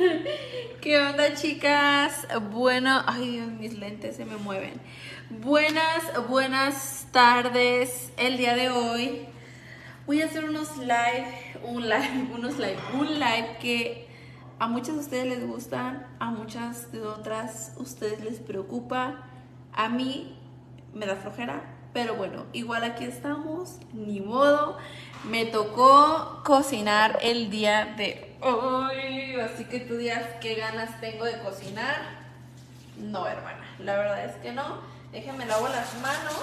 ¿Qué onda, chicas? Bueno, ay Dios, mis lentes se me mueven. Buenas tardes. El día de hoy voy a hacer un live que a muchas de ustedes les gustan, a muchas de otras ustedes les preocupa. A mí me da flojera, pero bueno, igual aquí estamos, ni modo. Me tocó cocinar el día de hoy, así que tú digas qué ganas tengo de cocinar. No, hermana, la verdad es que no. Déjenme lavo las manos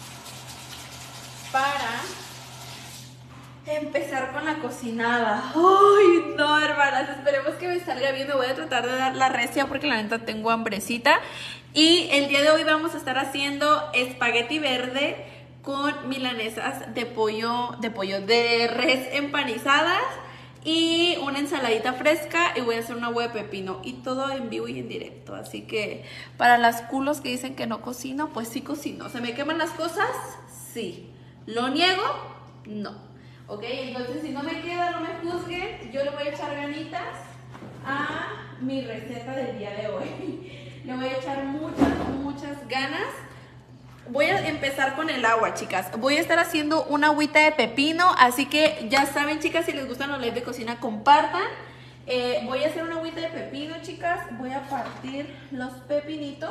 para empezar con la cocinada. Ay, no, hermanas, esperemos que me salga bien. Me voy a tratar de dar la recia porque la neta tengo hambrecita. Y el día de hoy vamos a estar haciendo espagueti verde con milanesas de res empanizadas y una ensaladita fresca, y voy a hacer una agua de pepino, y todo en vivo y en directo. Así que para las culos que dicen que no cocino, pues sí cocino. ¿Se me queman las cosas? Sí. ¿Lo niego? No. Ok, entonces si no me queda, no me juzguen. Yo le voy a echar ganitas a mi receta del día de hoy. Le voy a echar muchas ganas. Voy a empezar con el agua, chicas. Voy a estar haciendo una agüita de pepino, así que ya saben, chicas, si les gustan los lives de cocina, compartan. Voy a hacer una agüita de pepino, chicas. Voy a partir los pepinitos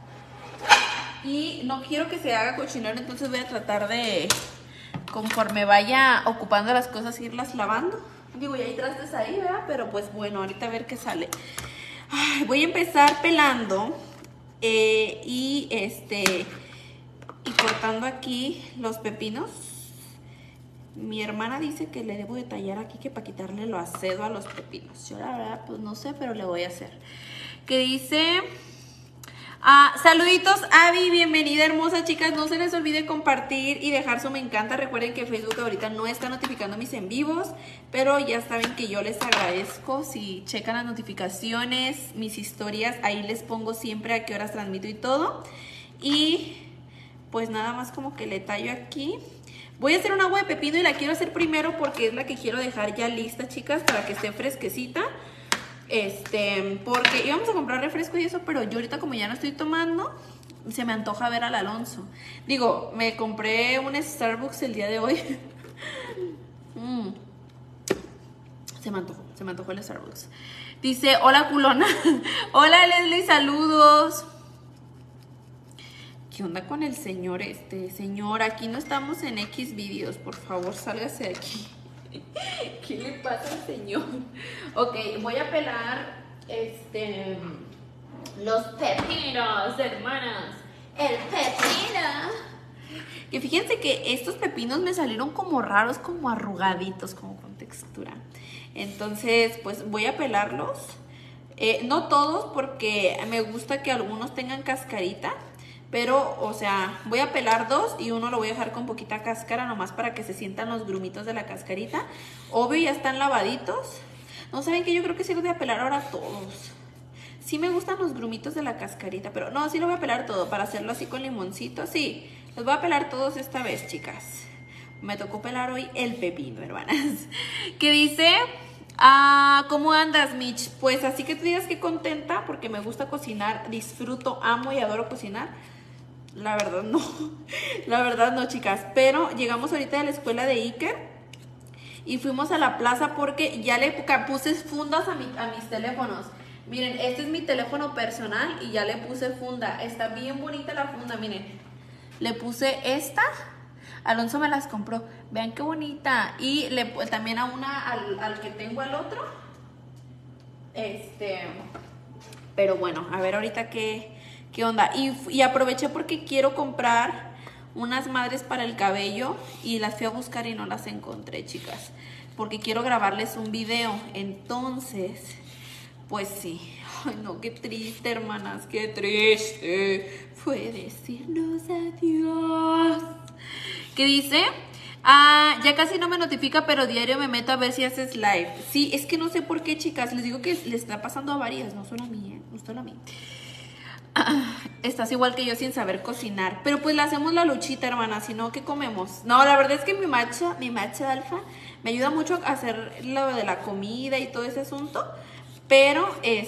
y no quiero que se haga cochinero, entonces voy a tratar de, conforme vaya ocupando las cosas, irlas lavando. Digo, ya hay trastes ahí, ¿verdad? Pero pues bueno, ahorita a ver qué sale. Ay, voy a empezar pelando y cortando aquí los pepinos. Mi hermana dice que le debo de tallar aquí, que para quitarle lo acedo a los pepinos. Yo la verdad pues no sé, pero le voy a hacer. Que dice... saluditos, Abby, bienvenida hermosa, chicas. No se les olvide compartir y dejar su me encanta. Recuerden que Facebook ahorita no está notificando mis en vivos, pero ya saben que yo les agradezco si checan las notificaciones, mis historias, ahí les pongo siempre a qué horas transmito y todo. Y pues nada más como que le tallo aquí. Voy a hacer un agua de pepino y la quiero hacer primero porque es la que quiero dejar ya lista, chicas, para que esté fresquecita. Porque íbamos a comprar refresco y eso, pero yo ahorita como ya no estoy tomando, se me antoja ver al Alonso. Digo, me compré un Starbucks el día de hoy. Se me antojó el Starbucks. Dice, hola culona. Hola Leslie, saludos. ¿Qué onda con el señor Señor, aquí no estamos en X videos, por favor, sálgase de aquí. ¿Qué le pasa al señor? Ok, voy a pelar los pepinos, hermanas. El pepino. Que fíjense que estos pepinos me salieron como raros, como arrugaditos, como con textura. Entonces, pues voy a pelarlos. No todos, porque me gusta que algunos tengan cascarita. Pero, o sea, voy a pelar dos y uno lo voy a dejar con poquita cáscara, nomás para que se sientan los grumitos de la cascarita. Obvio, ya están lavaditos. No, ¿saben qué? Yo creo que sí los voy a pelar ahora todos. Sí me gustan los grumitos de la cascarita, pero no, sí lo voy a pelar todo para hacerlo así con limoncito. Sí, los voy a pelar todos esta vez, chicas. Me tocó pelar hoy el pepino, hermanas. ¿Qué dice? ¿Cómo andas, Mitch? Pues así que tú digas que contenta, porque me gusta cocinar, disfruto, amo y adoro cocinar. La verdad no, chicas. Pero llegamos ahorita de la escuela de Iker y fuimos a la plaza porque ya le puse fundas a mis teléfonos. Miren, este es mi teléfono personal y ya le puse funda. Está bien bonita la funda, miren. Le puse esta. Alonso me las compró. Vean qué bonita. Y también a una al que tengo al otro. Pero bueno, a ver ahorita qué onda. Y aproveché porque quiero comprar unas madres para el cabello y las fui a buscar y no las encontré, chicas, porque quiero grabarles un video. Entonces, pues sí. Ay, no, qué triste, hermanas, qué triste fue decirnos adiós. ¿Qué dice? Ya casi no me notifica, pero diario me meto a ver si haces live. Sí, es que no sé por qué, chicas. Les digo que le está pasando a varias, no solo a mí, no solo a mí. Estás igual que yo sin saber cocinar. Pero pues le hacemos la luchita, hermana. Si no, ¿qué comemos? No, la verdad es que mi macho alfa me ayuda mucho a hacer lo de la comida y todo ese asunto. pero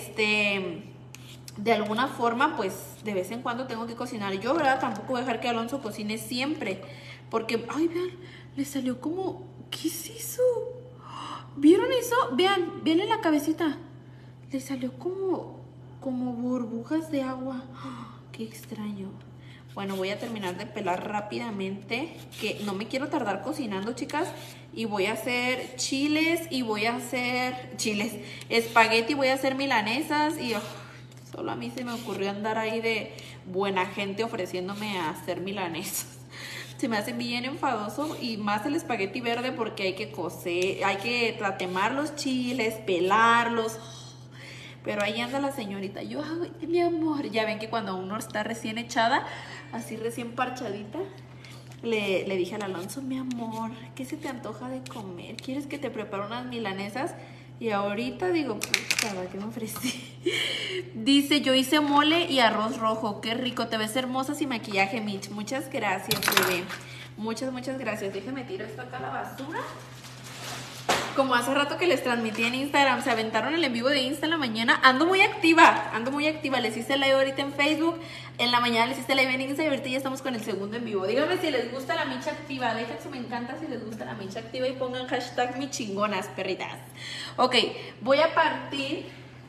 de alguna forma, pues de vez en cuando tengo que cocinar. Yo, ¿verdad? Tampoco voy a dejar que Alonso cocine siempre, porque, ay, vean, le salió como, ¿qué es eso? ¿Vieron eso? Vean, vean en la cabecita. Le salió como burbujas de agua. Qué extraño. Bueno, voy a terminar de pelar rápidamente, que no me quiero tardar cocinando, chicas. Y voy a hacer chiles y voy a hacer espagueti, voy a hacer milanesas y solo a mí se me ocurrió andar ahí de buena gente ofreciéndome a hacer milanesas. Se me hace bien enfadoso y más el espagueti verde porque hay que cocer, hay que tatemar los chiles, pelarlos. Pero ahí anda la señorita. Yo, ay, mi amor. Ya ven que cuando uno está recién echada, así recién parchadita, le dije al Alonso, mi amor, ¿qué se te antoja de comer? ¿Quieres que te prepare unas milanesas? Y ahorita digo, puta, ¿qué me ofrecí? Dice, yo hice mole y arroz rojo. Qué rico, te ves hermosa sin maquillaje, Mitch. Muchas gracias, bebé. Muchas gracias. Déjame tirar esto acá a la basura. Como hace rato que les transmití en Instagram, se aventaron el en vivo de Insta en la mañana. Ando muy activa. Les hice live ahorita en Facebook. En la mañana les hice live en Insta y ahorita ya estamos con el segundo en vivo. Díganme si les gusta la micha activa. Dejen su me encanta si les gusta la micha activa y pongan hashtag mi chingonas, perritas. Ok, voy a partir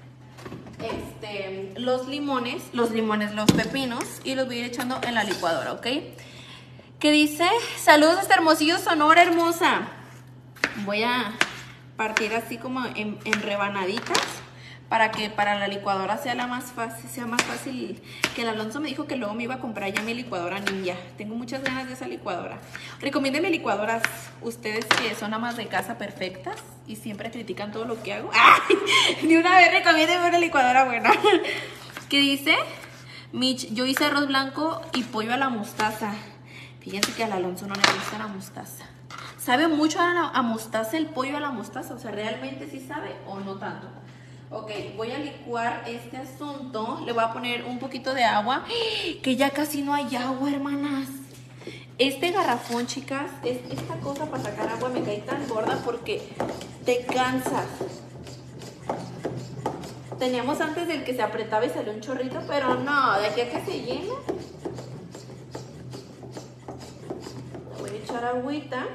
los pepinos y los voy a ir echando en la licuadora, ¿ok? ¿Qué dice? Saludos hasta Hermosillo, Sonora, hermosa. Voy a partir así como en rebanaditas para que para la licuadora sea más fácil. Que el Alonso me dijo que luego me iba a comprar ya mi licuadora ninja. Tengo muchas ganas de esa licuadora. Recomiéndenme licuadoras, ustedes que son amas de casa perfectas y siempre critican todo lo que hago. ¡Ay! De una vez recomiéndenme una licuadora buena. ¿Qué dice? Mitch, yo hice arroz blanco y pollo a la mostaza. Fíjense que al Alonso no le gusta la mostaza. ¿Sabe mucho a mostaza el pollo a la mostaza? O sea, ¿realmente sí sabe o no tanto? Ok, voy a licuar este asunto. Le voy a poner un poquito de agua. Que ya casi no hay agua, hermanas. Este garrafón, chicas, esta cosa para sacar agua me cae tan gorda porque te cansas. Teníamos antes el que se apretaba y salió un chorrito, pero no, de aquí a que se llena. Le voy a echar agüita.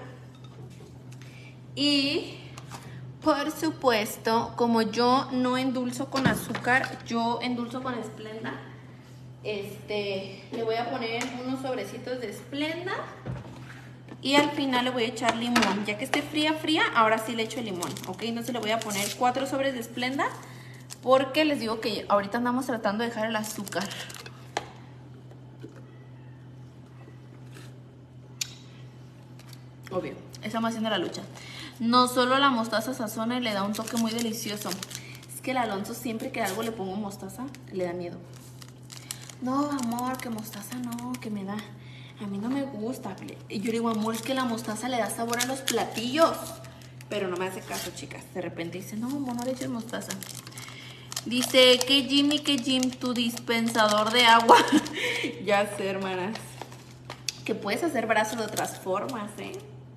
Y por supuesto, como yo no endulzo con azúcar, yo endulzo con Splenda. Le voy a poner unos sobrecitos de Splenda y al final le voy a echar limón. Ya que esté fría, ahora sí le echo el limón, ¿ok? Entonces le voy a poner 4 sobres de Splenda porque les digo que ahorita andamos tratando de dejar el azúcar. Obvio, estamos haciendo la lucha. No solo la mostaza sazona y le da un toque muy delicioso. Es que el Alonso siempre que algo le pongo mostaza, le da miedo. No, amor, que mostaza no, que me da. A mí no me gusta. Y yo le digo, amor, es que la mostaza le da sabor a los platillos. Pero no me hace caso, chicas. De repente dice, no, amor, no le eches mostaza. Dice, que Jim, tu dispensador de agua. Ya sé, hermanas. Que puedes hacer brazos de otras formas, ¿eh?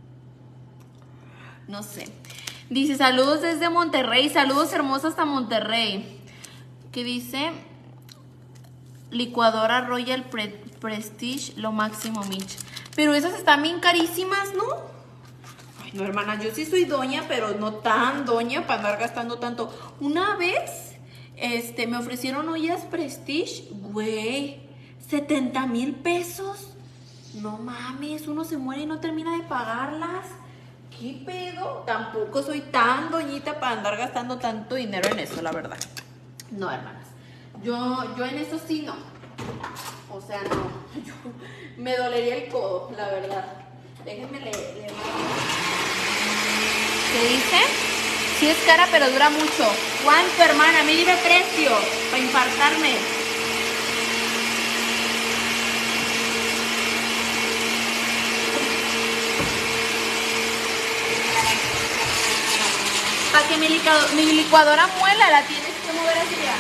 No sé. Dice, saludos desde Monterrey. Saludos hermosos hasta Monterrey. ¿Qué dice? Licuadora Royal Prestige, lo máximo, Mitch. Pero esas están bien carísimas, ¿no? Ay, no, hermana, yo sí soy doña, pero no tan doña para andar gastando tanto. Una vez, me ofrecieron ollas Prestige, güey, 70,000 pesos. No mames, uno se muere y no termina de pagarlas. ¿Qué pedo? Tampoco soy tan doñita para andar gastando tanto dinero en eso, la verdad. No, hermanas. Yo en eso sí no. O sea, no. Me dolería el codo, la verdad. Déjenme leer. ¿Qué dice? Sí es cara, pero dura mucho. ¿Cuánto, hermana? A mí dime precio para infartarme. Para que mi licuadora muela, la tienes que mover así ya.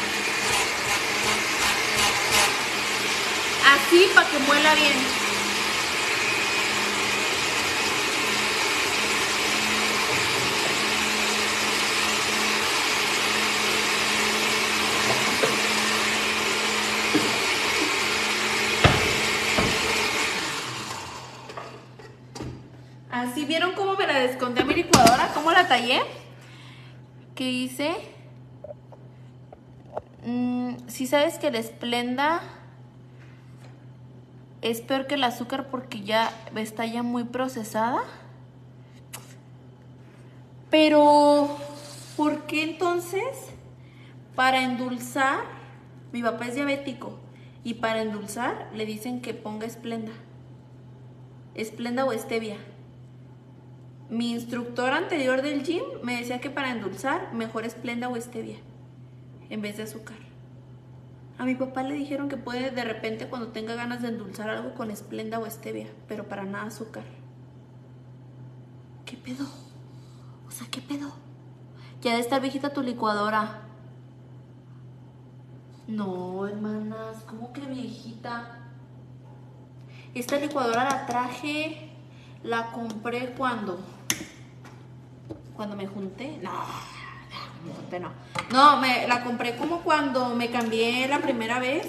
Así para que muela bien. desconté a mi licuadora. ¿Cómo la tallé? ¿Qué hice? Si sabes que el Splenda es peor que el azúcar porque ya está ya muy procesada. Pero, ¿por qué entonces? Para endulzar, mi papá es diabético y para endulzar le dicen que ponga Splenda. Splenda o stevia. Mi instructor anterior del gym me decía que para endulzar mejor Splenda o stevia en vez de azúcar. A mi papá le dijeron que puede de repente cuando tenga ganas de endulzar algo con Splenda o stevia, pero para nada azúcar. ¿Qué pedo? O sea, ¿qué pedo? Ya debe estar viejita tu licuadora. No, hermanas, ¿cómo que viejita? Esta licuadora la traje, la compré cuando me junté. No, la compré como cuando me cambié la primera vez.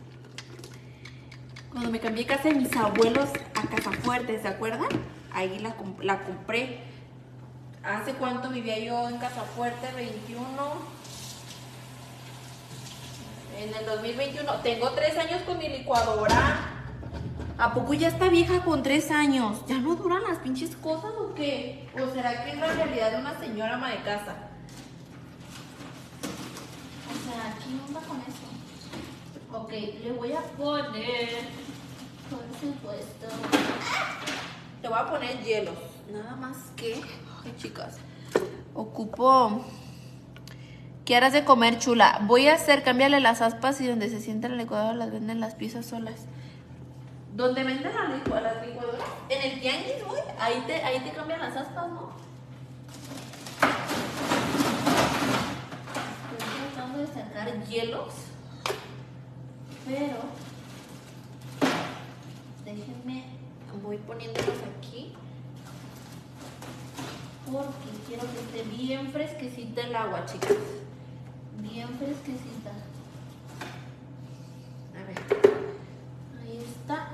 Cuando me cambié de casa de mis abuelos a Casafuerte, ¿se acuerdan? Ahí la compré. ¿Hace cuánto vivía yo en Casafuerte? 21. En el 2021. Tengo 3 años con mi licuadora. ¿A poco ya está vieja con 3 años? ¿Ya no duran las pinches cosas o qué? ¿O será que es la realidad de una señora ama de casa? O sea, ¿qué onda con eso? Ok, le voy a poner, por supuesto, le voy a poner hielos. Nada más que, ay, chicas, ocupo. ¿Qué harás de comer, chula? Voy a hacer, cámbiale las aspas y donde se sienta la licuadora las venden las piezas solas. ¿Dónde venden las licuadoras? En el tianguis, güey. Ahí te cambian las aspas, ¿no? Estoy tratando de sacar hielos. Pero déjenme, voy poniéndolos aquí. Porque quiero que esté bien fresquecita el agua, chicas. Bien fresquecita. A ver. Ahí está.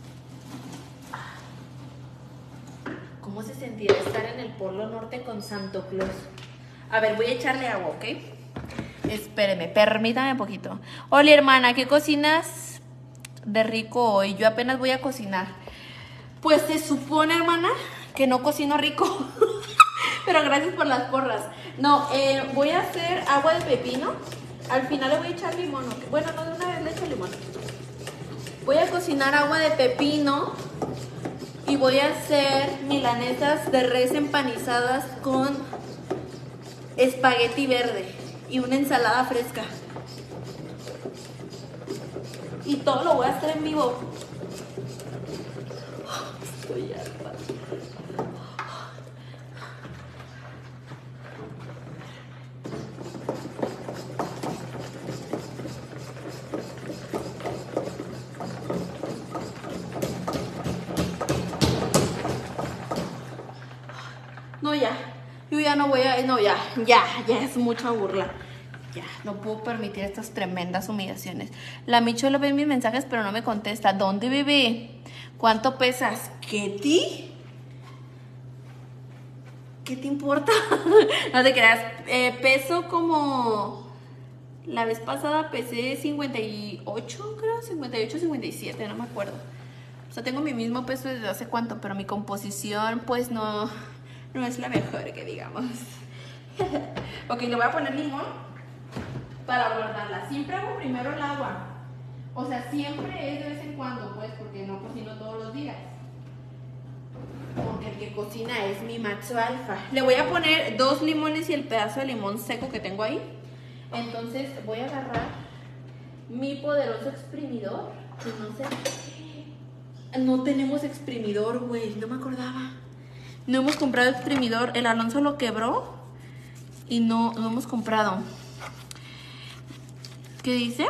¿Cómo se sentirá estar en el Polo Norte con Santo Claus? A ver, voy a echarle agua, ¿ok? Espéreme, permítame un poquito. Hola, hermana, ¿qué cocinas de rico hoy? Yo apenas voy a cocinar. Pues se supone, hermana, que no cocino rico. Pero gracias por las porras. No, voy a hacer agua de pepino. Al final le voy a echar limón. ¿Okay? Bueno, no, de una vez le echo limón. Voy a cocinar agua de pepino. Y voy a hacer milanesas de res empanizadas con espagueti verde. Y una ensalada fresca. Y todo lo voy a hacer en vivo. Estoy harta. No, ya. Yo ya no voy a... No, ya es mucha burla. Ya, no puedo permitir estas tremendas humillaciones. La Micho lo ve en mis mensajes, pero no me contesta. ¿Dónde, bebé? ¿Cuánto pesas? ¿Qué te importa? No te creas. Peso como... La vez pasada pesé 58, creo. 58, 57, no me acuerdo. O sea, tengo mi mismo peso desde hace cuánto, pero mi composición, pues no es la mejor, que digamos. Ok, le voy a poner limón para guardarla. Siempre hago primero el agua. O sea, siempre es de vez en cuando, pues, porque no cocino todos los días. Porque el que cocina es mi macho alfa. Le voy a poner 2 limones y el pedazo de limón seco que tengo ahí. Entonces voy a agarrar mi poderoso exprimidor. Que no sé. No tenemos exprimidor, güey. No me acordaba. No hemos comprado exprimidor. El Alonso lo quebró. Y no hemos comprado. ¿Qué dice?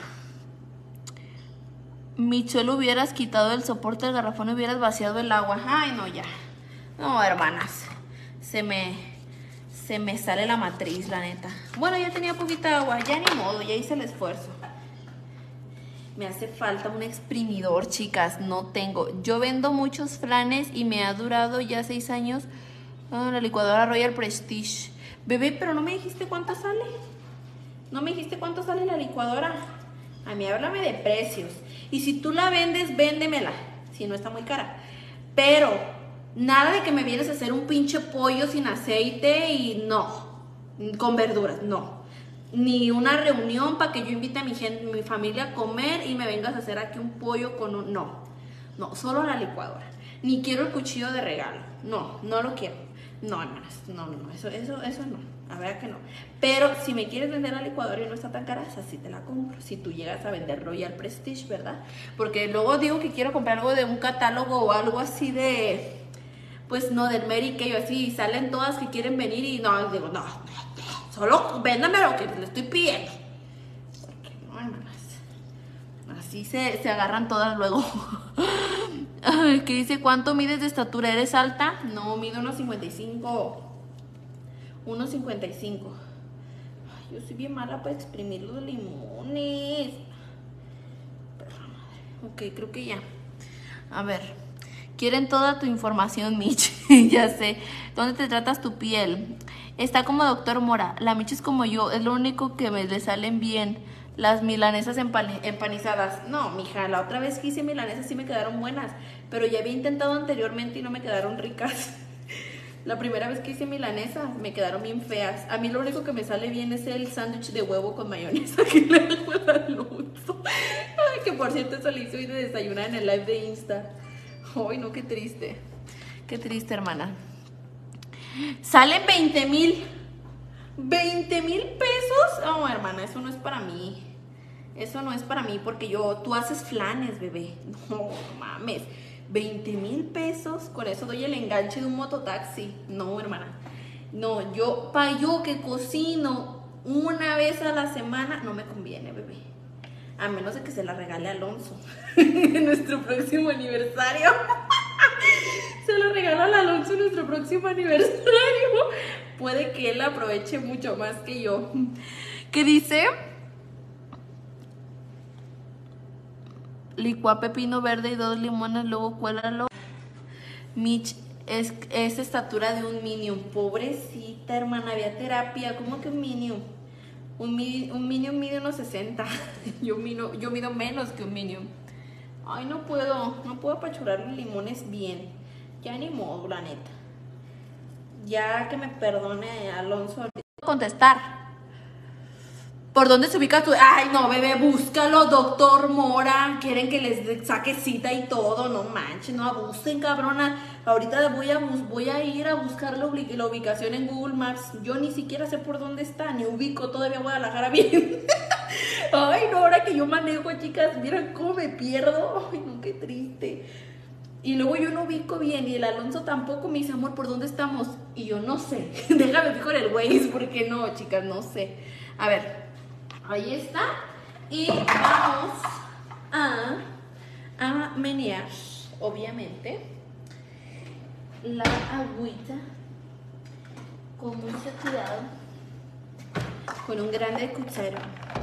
Michelle, hubieras quitado el soporte del garrafón y hubieras vaciado el agua. Ay, no, ya. No, hermanas. Se me sale la matriz, la neta. Bueno, ya tenía poquita agua. Ya ni modo, ya hice el esfuerzo. Me hace falta un exprimidor, chicas. No tengo. Yo vendo muchos flanes y me ha durado ya 6 años Ah, la licuadora Royal Prestige. Bebé, pero no me dijiste cuánto sale. No me dijiste cuánto sale la licuadora. A mí háblame de precios. Y si tú la vendes, véndemela. Si no está muy cara. Pero nada de que me vienes a hacer un pinche pollo sin aceite y no. Con verduras, no. Ni una reunión para que yo invite a mi gente, mi familia a comer y me vengas a hacer aquí un pollo con un... No. No, solo la licuadora. Ni quiero el cuchillo de regalo. No, no lo quiero. No, hermanas, no, eso no. La verdad que no. Pero si me quieres vender la licuadora y no está tan cara, así te la compro. Si tú llegas a vender Royal Prestige, ¿verdad? Porque luego digo que quiero comprar algo de un catálogo o algo así de... Pues no, del Mary Kay o así. Y salen todas que quieren venir y no, digo, no. Solo véndame lo que le estoy pidiendo. Porque no, hermanas. Así se agarran todas luego. Ay, ¿qué dice? ¿Cuánto mides de estatura? ¿Eres alta? No, mido 1.55. 1.55. Yo soy bien mala para exprimir los limones. Perra madre. Ok, creo que ya. A ver. Quieren toda tu información, Mitch. Ya sé. ¿Dónde te tratas tu piel? Está como Doctor Mora. La Mitch es como yo. Es lo único que le salen bien. Las milanesas empanizadas. No, mija, la otra vez que hice milanesas sí me quedaron buenas. Pero ya había intentado anteriormente y no me quedaron ricas. La primera vez que hice milanesas me quedaron bien feas. A mí lo único que me sale bien es el sándwich de huevo con mayonesa que le hago al Alonso. Ay, que por cierto eso le hice hoy de desayunar en el live de Insta. Ay, no, qué triste. Qué triste, hermana. Salen 20,000. 20,000 pesos. No, hermana, eso no es para mí. Eso no es para mí porque tú haces flanes, bebé. No mames. 20,000 pesos. Con eso doy el enganche de un mototaxi. No, hermana. No, yo que cocino una vez a la semana, no me conviene, bebé. A menos de que se la regale a Alonso en nuestro próximo aniversario. Se lo regalo al Alonso en nuestro próximo aniversario. Puede que él aproveche mucho más que yo. ¿Qué dice? Licua pepino verde y 2 limones, luego cuélalo. Mitch es estatura de un minion. Pobrecita, hermana, había terapia. ¿Cómo que un minion? Un minion mide unos 60. Yo mido menos que un minion. Ay, no puedo apachurar los limones bien. Ya ni modo, la neta. Ya que me perdone Alonso. Contestar. ¿Por dónde se ubica tu...? Ay, no, bebé, búscalo, doctor Mora. Quieren que les saque cita y todo. No manches, no abusen, cabrona. Ahorita voy a ir a buscar la ubicación en Google Maps. Yo ni siquiera sé por dónde está, ni ubico todavía Guadalajara bien. Ay, no, ahora que yo manejo, chicas, miren cómo me pierdo. Ay, no, qué triste. Y luego yo no ubico bien y el Alonso tampoco. Me dice, amor, ¿por dónde estamos? Y yo no sé. Déjame fijo en el Waze porque no, chicas, no sé. A ver. Ahí está. Y vamos a menear, obviamente, la agüita con mucho cuidado, con un grande cuchero.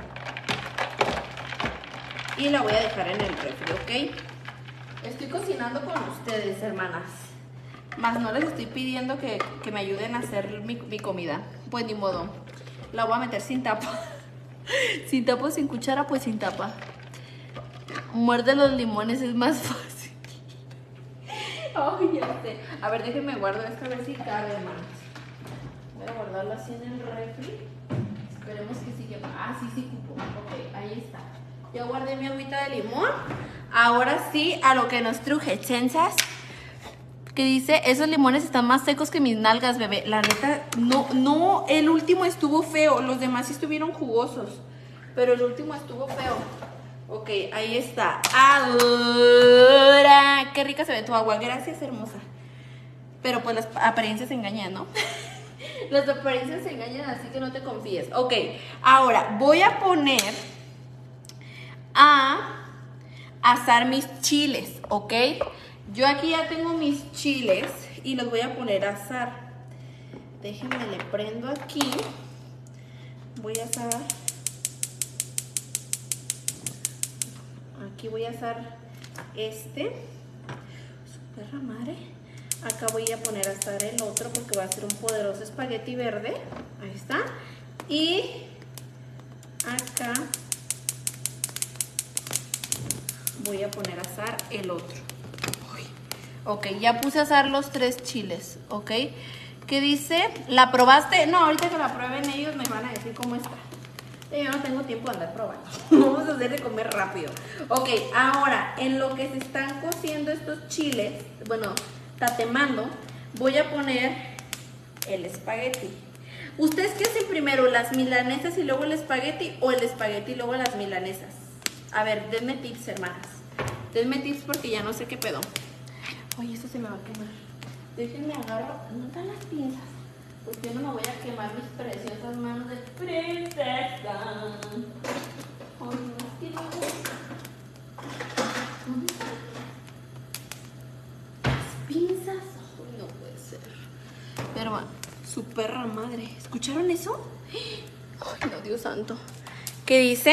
Y la voy a dejar en el refri, ¿ok? Estoy cocinando con ustedes, hermanas. Más no les estoy pidiendo que me ayuden a hacer mi comida. Pues ni modo. La voy a meter sin tapa. Sin tapa o sin cuchara, pues sin tapa. Muerde los limones, es más fácil. Ay, ya sé. A ver, déjenme guardo esta, a ver si cabe, hermanas. Voy a guardarlo así en el refri. Esperemos que sí quepa. Ah, sí cupo. Ok, ahí está. Ya guardé mi agüita de limón. Ahora sí, a lo que nos truje, chenzas. Que dice, esos limones están más secos que mis nalgas, bebé. La neta, no, el último estuvo feo. Los demás sí estuvieron jugosos. Pero el último estuvo feo. Ok, ahí está. Ahora, qué rica se ve tu agua. Gracias, hermosa. Pero pues las apariencias engañan, ¿no? Las apariencias engañan, así que no te confíes. Ok, ahora voy a poner a asar mis chiles, ¿ok? Yo aquí ya tengo mis chiles y los voy a poner a asar. Déjenme, le prendo aquí. Voy a asar. Aquí voy a asar su perra madre. Acá voy a poner a asar el otro porque va a ser un poderoso espagueti verde. Ahí está. Y acá voy a poner a asar el otro. Ok, ya puse a asar los 3 chiles, ¿ok? ¿Qué dice? ¿La probaste? No, ahorita que la prueben ellos me van a decir cómo está. Yo no tengo tiempo de andar probando. Vamos a hacer de comer rápido. Ok, ahora, en lo que se están cociendo estos chiles, bueno, tatemando, voy a poner el espagueti. ¿Ustedes qué hacen primero? ¿Las milanesas y luego el espagueti o el espagueti y luego las milanesas? A ver, denme tips, hermanas. Denme tips porque ya no sé qué pedo. Oye, esto se me va a quemar. Déjenme agarro, no están las pinzas, porque yo no me voy a quemar mis preciosas manos de princesa. Ay, no, es que no. ¿Dónde están las pinzas? Ay, no puede ser. Pero va, su perra madre. ¿Escucharon eso? Ay, no, Dios santo. ¿Qué dice?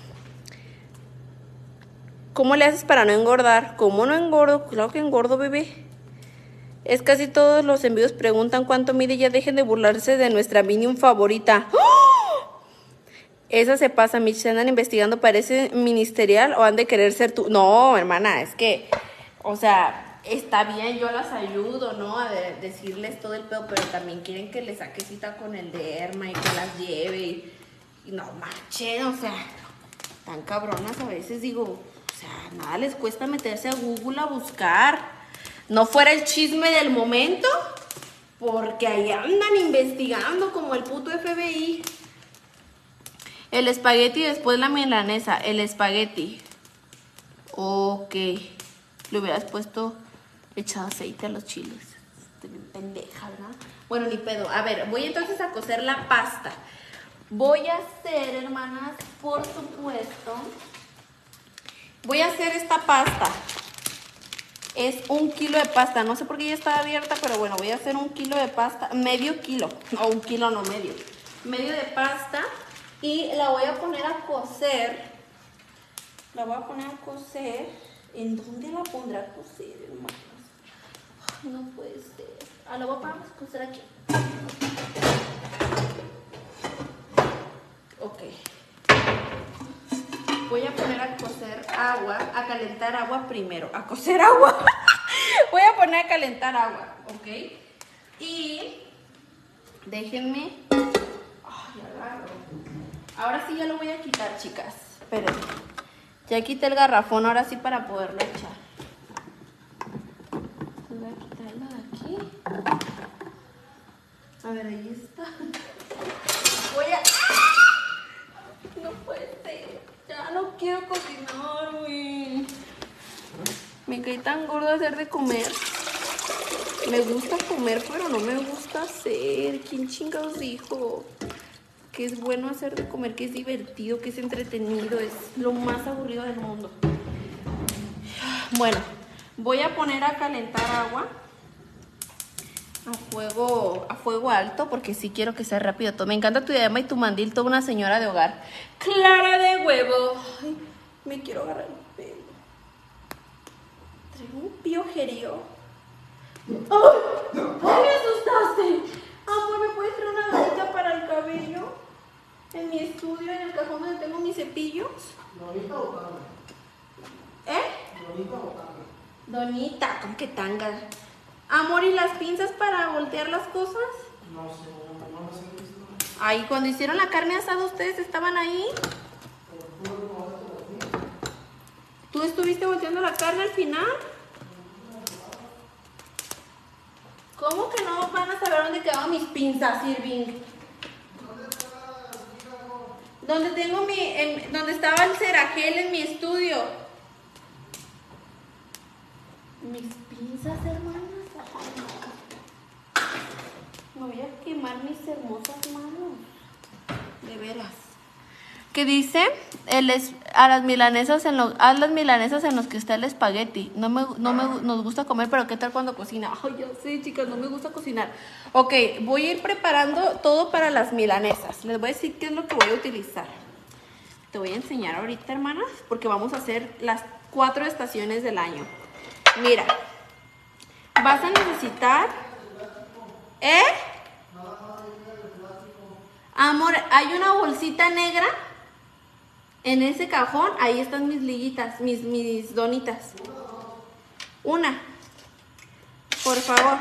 ¿Cómo le haces para no engordar? ¿Cómo no engordo? Claro que engordo, bebé. Es casi todos los envíos preguntan cuánto mide. Ya dejen de burlarse de nuestra Minion favorita. ¡Oh! Esa se pasa, Mitch. ¿Se andan investigando? ¿Parece ministerial o han de querer ser tú? No, hermana, es que, o sea, está bien, yo las ayudo, ¿no? A decirles todo el pedo, pero también quieren que les saque cita con el derma y que las lleve. Y no manchen, o sea, tan cabronas a veces, digo, o sea, nada les cuesta meterse a Google a buscar. No fuera el chisme del momento, porque ahí andan investigando como el puto FBI. El espagueti y después la milanesa. El espagueti. Ok. Le hubieras puesto, echado aceite a los chiles. Estoy bien pendeja, ¿verdad? Bueno, ni pedo. A ver, voy entonces a cocer la pasta. Voy a hacer, hermanas, por supuesto, voy a hacer esta pasta. Es 1 kilo de pasta, no sé por qué ya está abierta, pero bueno, voy a hacer 1 kilo de pasta, medio kilo, o 1 kilo no, medio de pasta, y la voy a poner a cocer. ¿En dónde la pondré a cocer, hermanos? Ay, no puede ser. La voy a poner a cocer aquí. Ok. Voy a poner a cocer agua, a calentar agua primero. A cocer agua. Voy a poner a calentar agua, ¿ok? Y déjenme. Ay, agarro. Ahora sí ya lo voy a quitar, chicas. Espérenme. Ya quité el garrafón, ahora sí para poderlo echar. Voy a quitarlo de aquí. A ver, ahí está. Voy a... No puede ser. Ya no quiero cocinar, güey. Me caí tan gordo de hacer de comer. Me gusta comer, pero no me gusta hacer. ¿Quién chingados dijo que es bueno hacer de comer, que es divertido, que es entretenido? Es lo más aburrido del mundo. Bueno, voy a poner a calentar agua a fuego alto, porque sí quiero que sea rápido todo. Me encanta tu diadema y tu mandil, toda una señora de hogar. Clara de huevo. Ay, me quiero agarrar el pelo. Traigo un piojerío. ¡Ay! ¡Ay, me asustaste! Amor, ¿me puedes traer una varita para el cabello? En mi estudio, en el cajón donde tengo mis cepillos. ¿Donita o tanga? ¿Eh? ¿Donita o tanga? Donita, ¿cómo que tanga? Amor, ¿y las pinzas para voltear las cosas? No sé, no sé qué es. Ay, cuando hicieron la carne asada, ¿ustedes estaban ahí? ¿Tú estuviste volteando la carne al final? ¿Cómo que no van a saber dónde quedaron mis pinzas, Irving? ¿Dónde tengo donde estaba el cerajel en mi estudio? Mis pinzas, hermanas. Me voy a quemar mis hermosas manos. De veras. ¿Qué dice? Haz las milanesas en los que está el espagueti. Nos gusta comer, pero ¿qué tal cuando cocina? Ay, ya sé, chicas, no me gusta cocinar. Ok, voy a ir preparando todo para las milanesas. Les voy a decir qué es lo que voy a utilizar. Te voy a enseñar ahorita, hermanas, porque vamos a hacer las 4 estaciones del año. Mira, vas a necesitar... ¿Eh? Amor, hay una bolsita negra en ese cajón. Ahí están mis liguitas, mis donitas. Una. Por favor.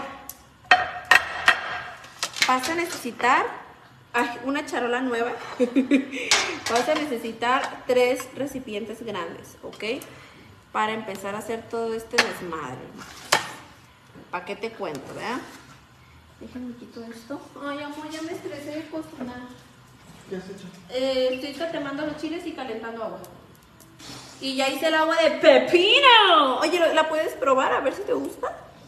Vas a necesitar una charola nueva. Vas a necesitar 3 recipientes grandes, ¿ok? Para empezar a hacer todo este desmadre. ¿Para qué te cuento, verdad? Déjenme quito esto. Ay, amor, ya me estresé de cocinar. ¿Qué has hecho? Estoy tatemando los chiles y calentando agua. Y ya hice el agua de pepino. Oye, ¿la puedes probar? A ver si te gusta.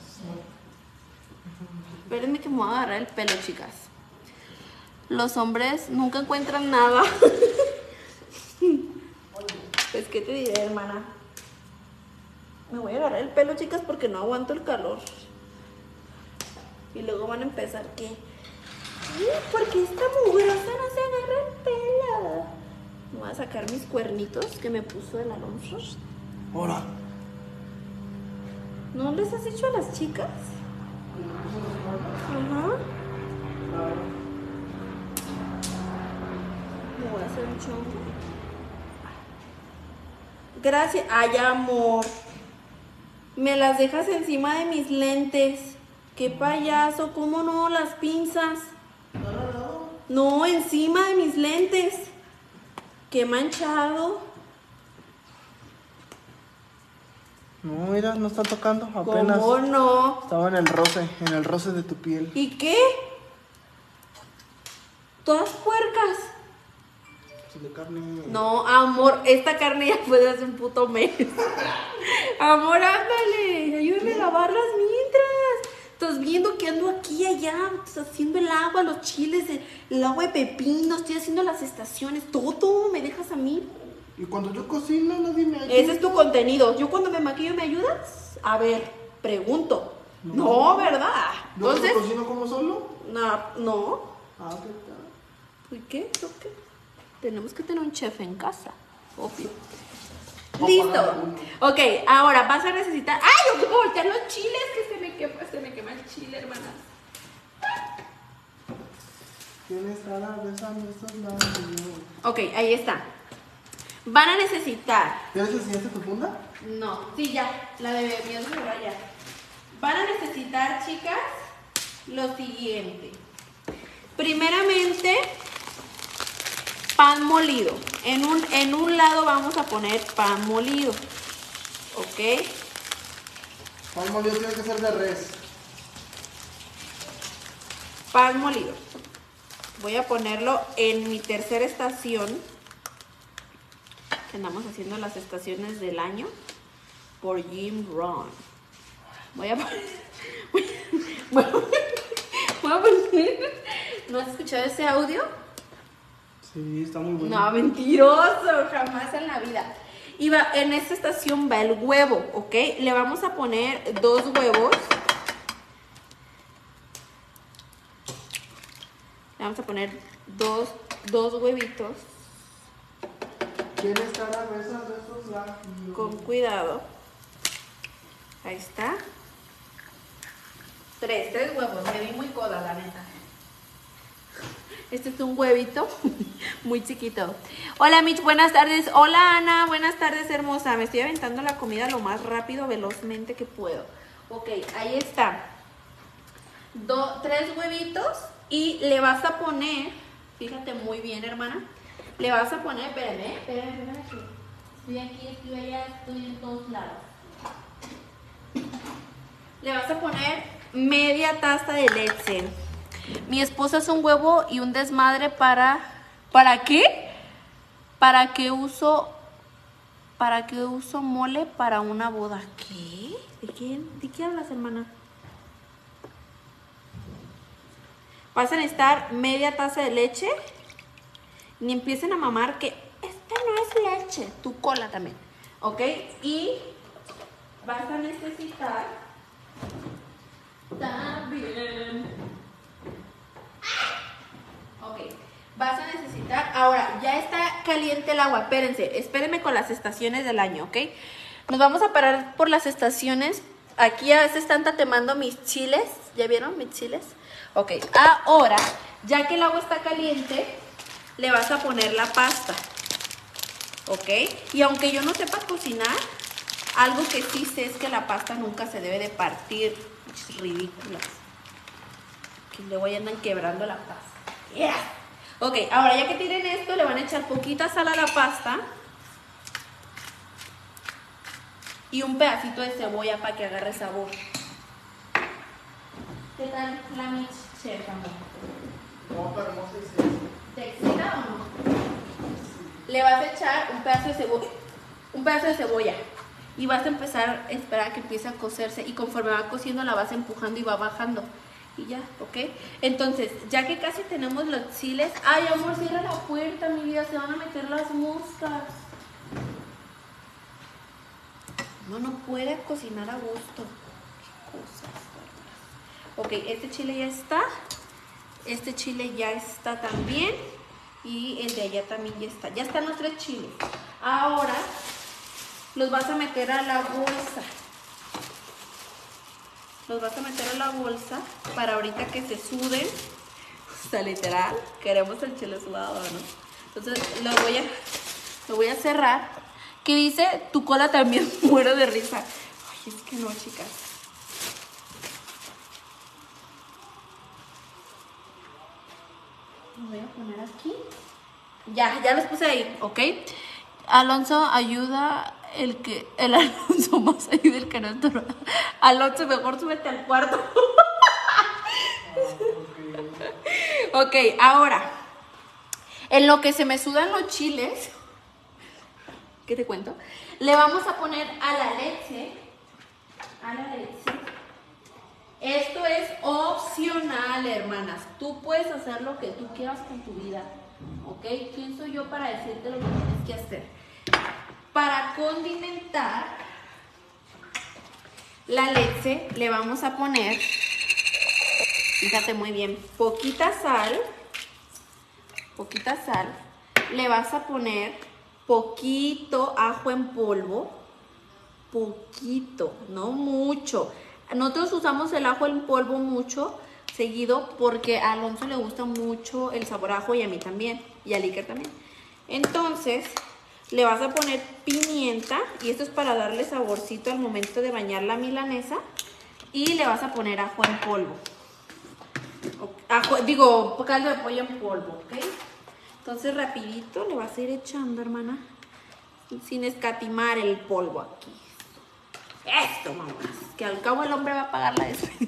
Espérenme que me voy a agarrar el pelo, chicas. Los hombres nunca encuentran nada. Pues, ¿qué te diré, hermana? Me voy a agarrar el pelo, chicas, porque no aguanto el calor. Y luego van a empezar que... porque esta mugrosa no se agarra el pelo. Me voy a sacar mis cuernitos que me puso el Alonso. Ahora. ¿No les has hecho a las chicas? Ajá. Me voy a hacer un chongo. Gracias. Ay, amor. Me las dejas encima de mis lentes. Qué payaso. ¿Cómo no? Las pinzas. No, encima de mis lentes. Qué manchado. No, mira, no está tocando. Apenas. ¿Cómo no? Estaba en el roce de tu piel. ¿Y qué? Todas puercas. De carne. No, amor, esta carne ya fue de hace un puto mes. Amor, ándale, ayúdame a lavarlas mientras. Estás viendo que ando aquí y allá, estás haciendo el agua, los chiles, el agua de pepino, estoy haciendo las estaciones, todo me dejas a mí. Y cuando yo cocino, nadie me ayuda. Ese es tu contenido. ¿Yo cuando me maquillo me ayudas? A ver, pregunto. No, ¿verdad? ¿Yo Entonces, cocino como solo? no. Ah, ¿qué tal? ¿Y qué? ¿Eso qué? Tenemos que tener un chef en casa, obvio. Listo. Ok, ahora vas a necesitar... ¡Ay! Ocupo voltear los chiles, que se me quema el chile, hermanas. ¿Quién estará besando estos labios? Ok, ahí está. Van a necesitar... ¿Ya les enseñaste tu funda? No, sí, ya. La de miedo se va ya. Van a necesitar, chicas, lo siguiente. Primeramente... pan molido. En un lado vamos a poner pan molido. ¿Ok? Pan molido tiene que ser de res. Pan molido. Voy a ponerlo en mi tercera estación. Que andamos haciendo las estaciones del año. Por Jim Rohn. Voy a poner... voy a poner... ¿No has escuchado ese audio? Sí, está muy bueno. No, mentiroso, jamás en la vida. Y va, en esta estación va el huevo, ¿ok? Le vamos a poner 2 huevos. Le vamos a poner dos huevitos. ¿Quién estará besando estos labios? Con cuidado. Ahí está. 3 huevos. Me vi muy coda, la neta. Este es un huevito muy chiquito. Hola Mitch, buenas tardes. Hola Ana, buenas tardes hermosa. Me estoy aventando la comida lo más rápido, velozmente que puedo. Ok, ahí está. 3 huevitos y le vas a poner, fíjate muy bien hermana, le vas a poner, espérame. Estoy aquí, estoy allá, estoy en todos lados. Le vas a poner media taza de leche. Mi esposa es un huevo y un desmadre ¿para qué? ¿Para qué uso mole para una boda? ¿Qué? ¿De qué hablas, hermana? Vas a necesitar media taza de leche. Ni empiecen a mamar que esta no es leche. Tu cola también, ¿ok? Y vas a necesitar también... Ok, vas a necesitar, ahora ya está caliente el agua, espérenme con las estaciones del año, ¿ok? Nos vamos a parar por las estaciones Aquí ya se están tatemando mis chiles. ¿Ya vieron mis chiles? Ok, ahora, ya que el agua está caliente, le vas a poner la pasta. ¿Ok? Y aunque yo no sepa cocinar, algo que sí sé es que la pasta nunca se debe de partir. Es ridículas. Que luego ya andan quebrando la pasta. Yeah. Ok, ahora ya que tienen esto, le van a echar poquita sal a la pasta. Y un pedacito de cebolla para que agarre sabor. ¿Qué tal la Mitch, chef, amor? No, pero no sé si es. ¿Te excita o no? Le vas a echar un pedazo de cebolla. Y vas a empezar a esperar a que empiece a cocerse. Y conforme va cociendo la vas empujando y va bajando. Y ya, ¿ok? Entonces, ya que casi tenemos los chiles... Ay, amor, cierra la puerta, mi vida. Se van a meter las moscas. No puede cocinar a gusto. Qué cosas. Ok, este chile ya está. Este chile ya está también. Y el de allá también ya está. Ya están los 3 chiles. Ahora los vas a meter a la bolsa. Los vas a meter a la bolsa para ahorita que se suden. O sea, literal, queremos el chile sudado, ¿no? Entonces lo voy a cerrar. ¿Qué dice? Tu cola también muero de risa. Ay, es que no, chicas. Lo voy a poner aquí. Ya los puse ahí, ¿ok? Alonso, ayuda el Alonso más ayuda el que no estorba. Alonso, mejor súbete al cuarto. Ok, ahora, en lo que se me sudan los chiles, ¿qué te cuento? Le vamos a poner a la leche. Esto es opcional, hermanas. Tú puedes hacer lo que tú quieras con tu vida, ¿ok? ¿Quién soy yo para decirte lo que tienes que hacer? Para condimentar la leche le vamos a poner, fíjate muy bien, poquita sal. Le vas a poner poquito ajo en polvo. Poquito, no mucho. Nosotros usamos el ajo en polvo mucho, seguido, porque a Alonso le gusta mucho el sabor a ajo y a mí también, y a Iker también. Entonces, le vas a poner pimienta, y esto es para darle saborcito al momento de bañar la milanesa, y le vas a poner ajo en polvo. Caldo de pollo en polvo, ¿ok? Entonces, rapidito le vas a ir echando, hermana, sin escatimar el polvo aquí. Esto, mamás, que al cabo el hombre va a pagar la despensa.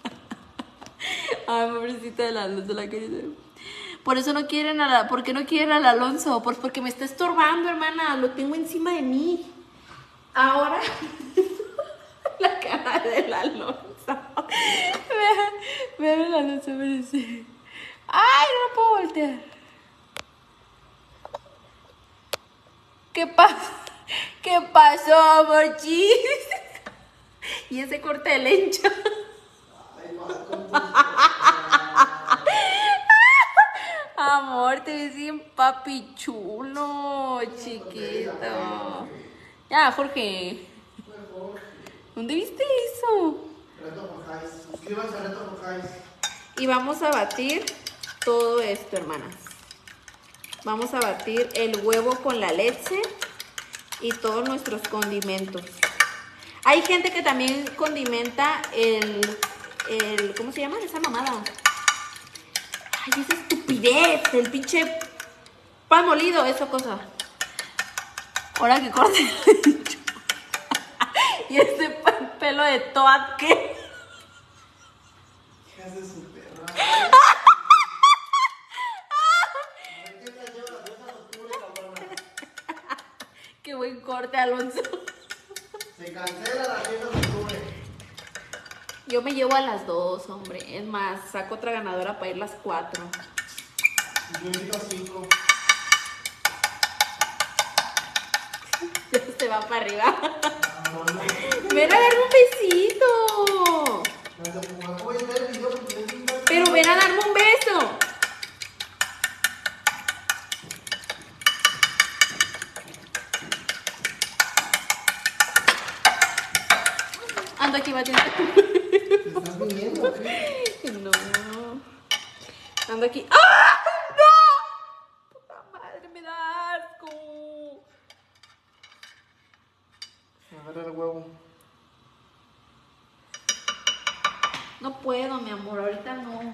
Ay, pobrecita de la luz de la querida. Por eso no quieren ¿por qué no quieren al Alonso? Pues porque me está estorbando, hermana, lo tengo encima de mí. Ahora, la cara del Alonso. Vean el Alonso, me dice. Ay, no puedo voltear. ¿Qué pasa? ¿Qué pasó, Morchis? Y ese corte de lencha. Amor, te ves bien papi chulo, chiquito. Ya, Jorge. ¿Dónde viste eso? Reto por Jais. Suscríbanse a Reto por Jais. Y vamos a batir todo esto, hermanas. Vamos a batir el huevo con la leche y todos nuestros condimentos. Hay gente que también condimenta ¿cómo se llama esa mamada? Ay, esa estupidez, el pinche pan molido, esa cosa. Ahora que corte. Y este pelo de toad, ¿qué? ¿Qué hace su perra? Qué buen corte, Alonso. Se cancela la fiesta de octubre. Yo me llevo a las 2, hombre. Es más, saco otra ganadora para ir las 4. Yo invito a 5. Se va para arriba. Ven a darme un besito. Pero ven a darme un beso. ando aquí batiendo. ¿Te estás viniendo o qué? No. Ando aquí. ¡Ah! ¡No! Puta madre, me da asco. Agarra el huevo. No puedo, mi amor, ahorita no.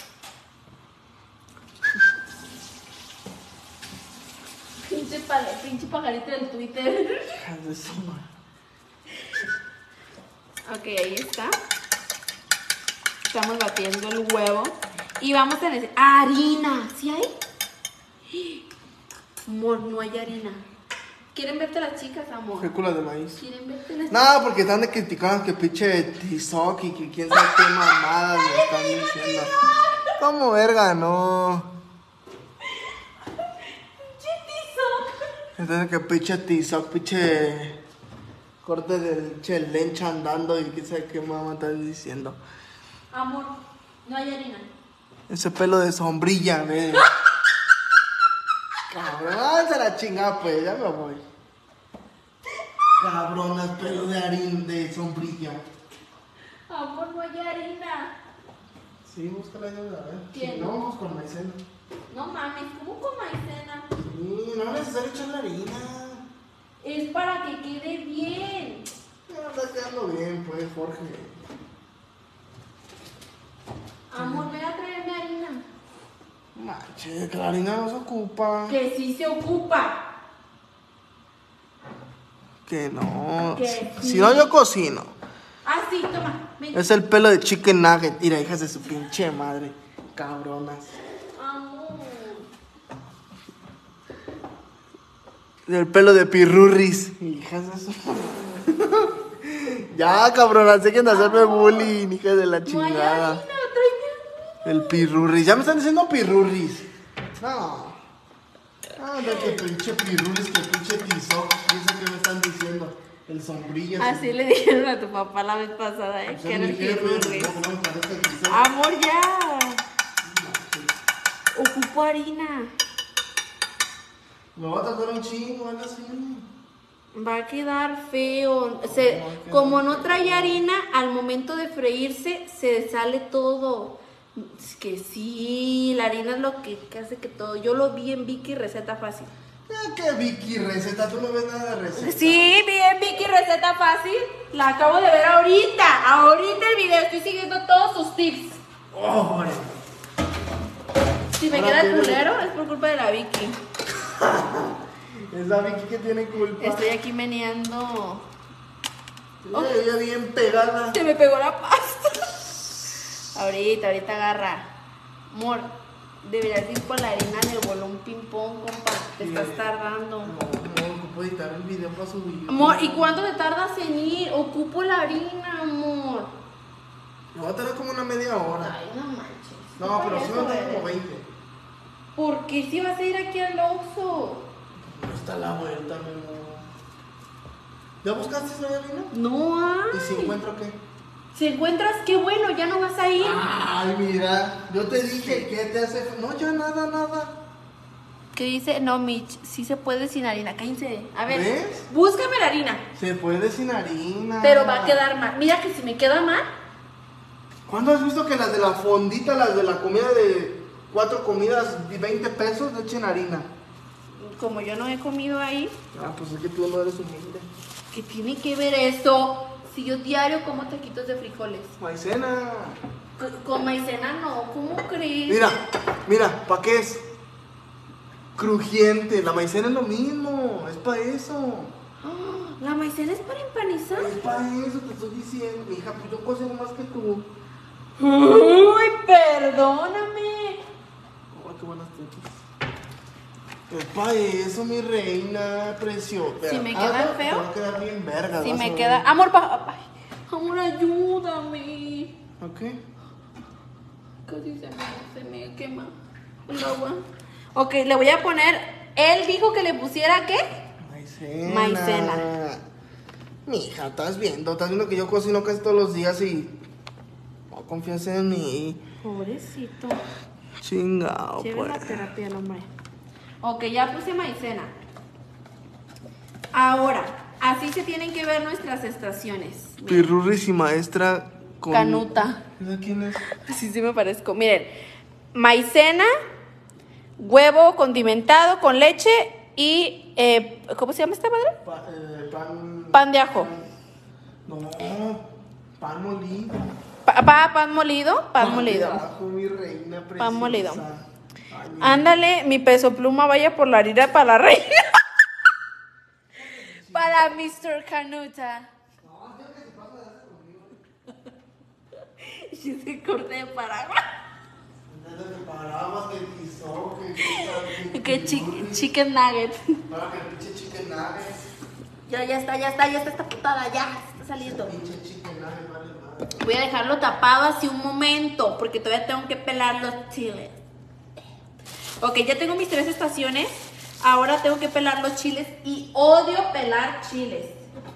Pinche pajarito del Twitter. Hija de su madre. Ok, ahí está. Estamos batiendo el huevo. Y vamos a necesitar harina. ¿Sí hay? Amor, no hay harina. ¿Quieren verte las chicas, amor? Fécula de maíz. ¿Quieren verte las No, porque están de criticar que pinche Tizoc y que quién sabe qué mamadas me están diciendo. ¿Cómo verga? No. Entonces que pinche Tizoc, pinche corte del pinche lencha andando y quién sabe qué mamá están diciendo. Amor, no hay harina. Ese pelo de sombrilla, ve. Cabrón, se la chingada pues, ya me voy. Cabronas, pelo de harina, de sombrilla. Amor, no hay harina. Sí, búscala ya, a ver. ¿Quién? Si no, vamos con maicena. No mames, ¿cómo con maicena? Sí, no es necesario echarle harina. Es para que quede bien. Ya está quedando bien, pues, Jorge. Amor, ve a traerme harina. Manche, que la harina no se ocupa. Que sí se ocupa. Que no. Que sí. Si no, yo cocino. Ah, sí, toma. Ven. Es el pelo de chicken nugget. Mira, hijas de su pinche madre. Cabronas. Amor. El pelo de pirurris. Hijas de su. Ya, cabronas, dejen de hacerme bullying, hijas de la No hay chingada. harina, tráeme. El pirurris. Ya me están diciendo pirurris. No. Ah, de que pinche pirurris, que pinche tizoc. Eso que me están diciendo. El sombrillo. Así le dijeron a tu papá la vez pasada, que era el pirurris. Amor, ya. Ocupo harina. Me va a tardar un chingo, algo así. Va a quedar feo. Como no trae harina, al momento de freírse se sale todo. Es que sí, la harina es lo que hace que todo. Yo lo vi en Vicky Receta Fácil. ¿Qué Vicky receta? ¿Tú no ves nada de receta? Sí, vi en Vicky Receta Fácil. La acabo de ver ahorita. Ahorita el video. Estoy siguiendo todos sus tips. Oh, Si me Ahora queda el tienes- culero, es por culpa de la Vicky. es la Vicky que tiene culpa. Estoy aquí meneando. Ella bien pegada. Se me pegó la pasta. Ahorita agarra. Amor, deberías ir por la harina del bolón ping pong, compa. Te estás tardando. No, ocupo editar el video para subir. Amor, ¿y cuánto te tardas en ir? Ocupo la harina, amor. Me va a tardar como una media hora. Ay, no manches. No, pero sí me va a tardar eres. como 20. ¿Por qué si vas a ir aquí al Oxxo? No está a la vuelta, mi amor. ¿Ya buscaste esa harina? No hay. ¿Y si encuentro qué? Si encuentras, qué bueno, ya no vas a ir. Ay, mira, yo te dije que te hace. No, ya nada. ¿Qué dice? No, Mitch, sí se puede sin harina. Cállense. A ver, ¿Ves? búscame la harina. Se puede sin harina. Pero va a quedar mal. Mira que si me queda mal, ¿Cuándo has visto que las de la fondita, las de la comida de 4 comidas de 20 pesos, le echen harina? como yo no he comido ahí, Ah, pues es que tú no eres humilde. ¿qué tiene que ver esto? Si yo diario como taquitos de frijoles. Maicena. Con maicena no, ¿cómo crees? Mira, ¿para qué es? Crujiente. La maicena es lo mismo. Es para eso. Ah, la maicena es para empanizar. Es para eso, te estoy diciendo. Hija, pues yo cocino más que tú. Uy, perdóname. Oh, qué buenas tetas. Es para eso, mi reina preciosa. Si me queda feo. Te va a quedar bien verga. Si vas a me ver. queda... Amor, ay, amor, ayúdame. Ok. Casi se me quema el agua. Ok, le voy a poner... Él dijo que le pusiera, ¿qué? Maicena. Maicena. Mija, estás viendo que yo cocino casi todos los días y no confías en mí. Pobrecito. Chingado, Lleve la pues. terapia el hombre. Ok, ya puse maicena. Ahora, Así se tienen que ver nuestras estaciones. Miren. Pirurris y maestra con... Canuta. ¿De quién es? Así sí me parezco. Miren, maicena, huevo condimentado con leche y, ¿cómo se llama esta madre? Pan de ajo. No, pan molido. Pan molido, pan molido. De ajo, mi reina preciosa. Pan molido. Ay, Ándale, mi peso pluma vaya por la harina para la reina. Para Mr. Canuta. Y se corte para... Que chicken nugget. Para que el pinche chicken nugget. Ya está esta putada, ya está saliendo. Pinche chicken nugget, vale madre. Voy a dejarlo tapado así un momento, porque todavía tengo que pelar los chiles. Ok, ya tengo mis 3 estaciones. Ahora tengo que pelar los chiles y odio pelar chiles.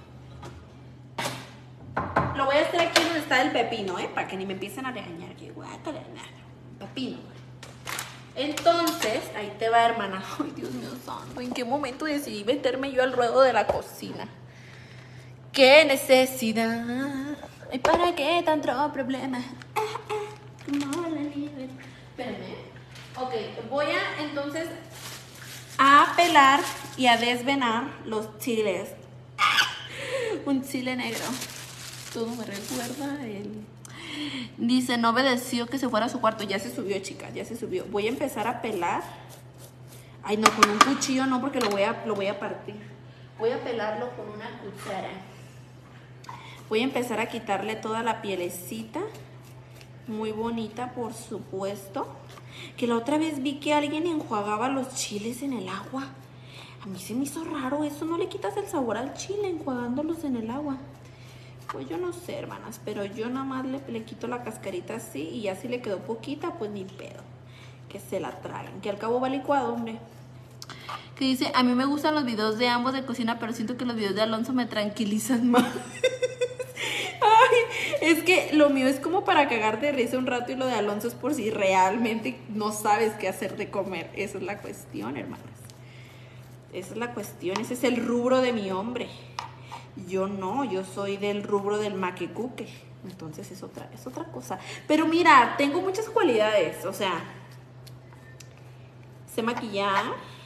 Lo voy a hacer aquí donde está el pepino, para que ni me empiecen a regañar. Que guácala, pepino. Entonces, ahí te va, hermana. Ay, Dios mío santo, ¿en qué momento decidí meterme yo al ruedo de la cocina? ¡Qué necesidad! ¿Y para qué tanto problema? Como la nieve. Espérenme. Ok, voy a entonces a pelar y a desvenar los chiles. Un chile negro. Todo me recuerda a él. Dice, no obedeció que se fuera a su cuarto. Ya se subió, chicas, ya se subió. Voy a empezar a pelar. Ay, no, con un cuchillo no, porque lo voy a partir. Voy a pelarlo con una cuchara. Voy a empezar a quitarle toda la pielecita. Muy bonita, por supuesto. Que la otra vez vi que alguien enjuagaba los chiles en el agua. A mí se me hizo raro eso. No le quitas el sabor al chile enjuagándolos en el agua. Pues yo no sé, hermanas, pero yo nada más le quito la cascarita así y ya si le quedó poquita, pues ni pedo. Que se la traguen, que al cabo va licuado, hombre. Que dice, a mí me gustan los videos de ambos de cocina, pero siento que los videos de Alonso me tranquilizan más. Ay, es que lo mío es como para cagar de risa un rato y lo de Alonso es por si realmente no sabes qué hacer de comer. Esa es la cuestión, hermanas. Esa es la cuestión, ese es el rubro de mi hombre. Yo no, yo soy del rubro del maquecuque. Entonces es otra cosa. Pero mira, tengo muchas cualidades. O sea, sé maquillar,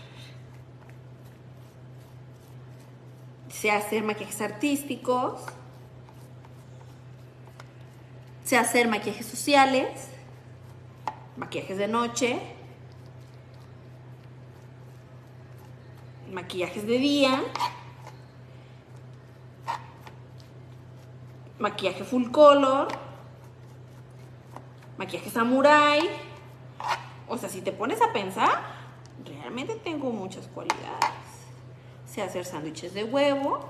sé hacer maquillajes artísticos, sé hacer maquillajes sociales, maquillajes de noche, maquillajes de día, maquillaje full color, maquillaje samurai. O sea, si te pones a pensar, realmente tengo muchas cualidades. Sé hacer sándwiches de huevo.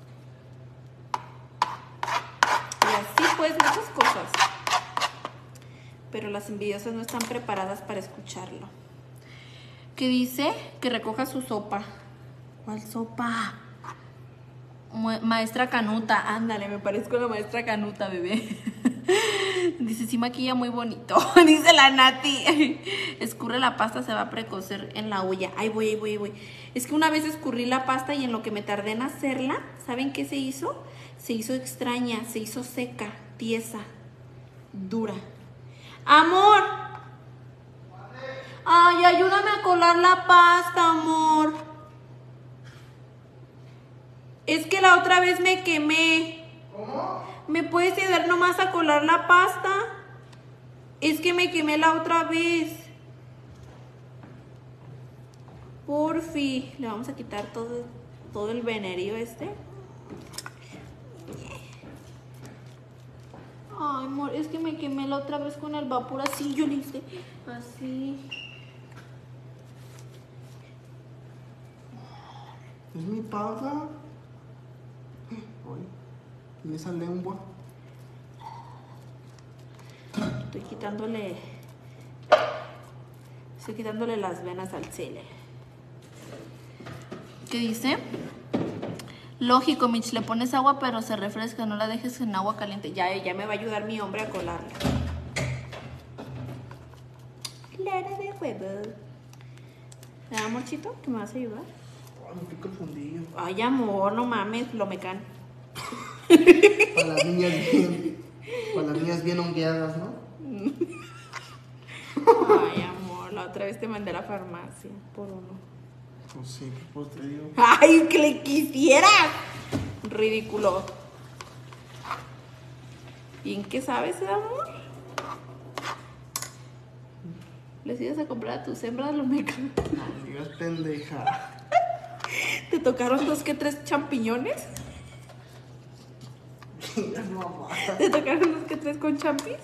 Y así pues muchas cosas. Pero las envidiosas no están preparadas para escucharlo. ¿Qué dice? Que recoja su sopa. ¿Cuál sopa? Maestra Canuta, ándale, me parezco a la maestra Canuta, bebé. Dice, sí maquilla muy bonito. Dice la Nati. Escurre la pasta, se va a precocer en la olla. Ahí voy. Es que una vez escurrí la pasta y en lo que me tardé en hacerla, ¿saben qué se hizo? Se hizo extraña, se hizo seca, tiesa, dura. Amor. Ay, ayúdame a colar la pasta, amor. Es que la otra vez me quemé. ¿Cómo? ¿Me puedes ayudar nomás a colar la pasta? Es que me quemé la otra vez. Porfi. Le vamos a quitar todo el venerío este. Ay, amor, es que me quemé la otra vez con el vapor así. Yo le hice así. ¿Es mi pausa? ¿Y esa lengua? Estoy quitándole las venas al chile. ¿Qué dice? Lógico, Mitch, le pones agua pero se refresca, no la dejes en agua caliente. Ya me va a ayudar mi hombre a colarla. Clara de huevo. ¿Verdad, amorcito? ¿Que me vas a ayudar? me pica el fundillo. Ay, amor, no mames, lo mecan. Para las niñas bien hongueadas, ¿no? Ay, amor, la otra vez te mandé a la farmacia por uno. Pues sí, pues te digo. ¡Ay, que le quisieras! Ridículo. ¿Y en qué sabes, amor? ¿Les ibas a comprar a tus hembras lo mecan? No digas pendeja. ¿Te tocaron 2 que 3 champiñones? Mamá. ¿Te tocaron 2 que 3 con champis?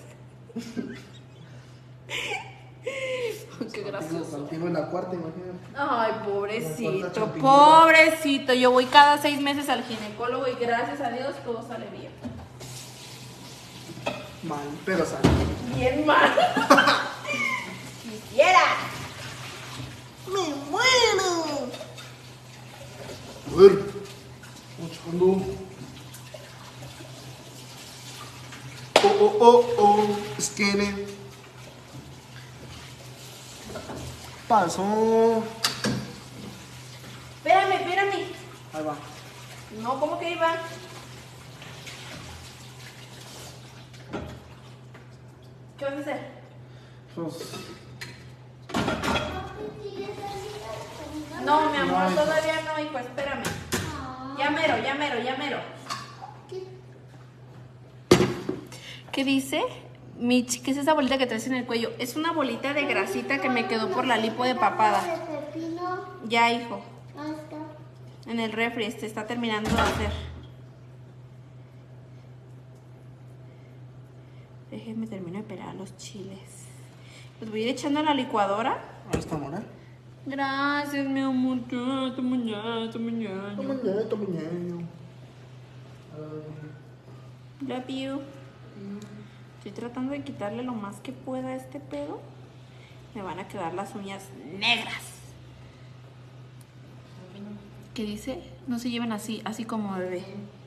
Qué gracioso. Contigo en la cuarta, imagínate. Ay, La pobrecito, cuarta champiñón. pobrecito. Yo voy cada 6 meses al ginecólogo y gracias a Dios todo sale bien. Mal, pero sale. Bien mal. Quisiera. ¡Me muero! A ver, vamos checando. Skinny. Pasó. Espérame. Ahí va. No, ¿cómo que iba? ¿Qué vas a hacer? Pues, No, mi amor, No, todavía no, hijo, espérame. Ya mero. ¿Qué dice? Mitch, ¿qué es esa bolita que traes en el cuello? Es una bolita de grasita que me quedó por la lipo de papada. Ya, hijo. En el refri, está terminando de hacer. Déjenme terminar de pelar los chiles. Los voy a ir echando a la licuadora. ahí está, amor, ¿eh? Gracias, mi amor. Hasta mañana. Mañana. Love you. Estoy tratando de quitarle lo más que pueda a este pedo. Me van a quedar las uñas negras. ¿Qué dice? No se lleven así como bebé.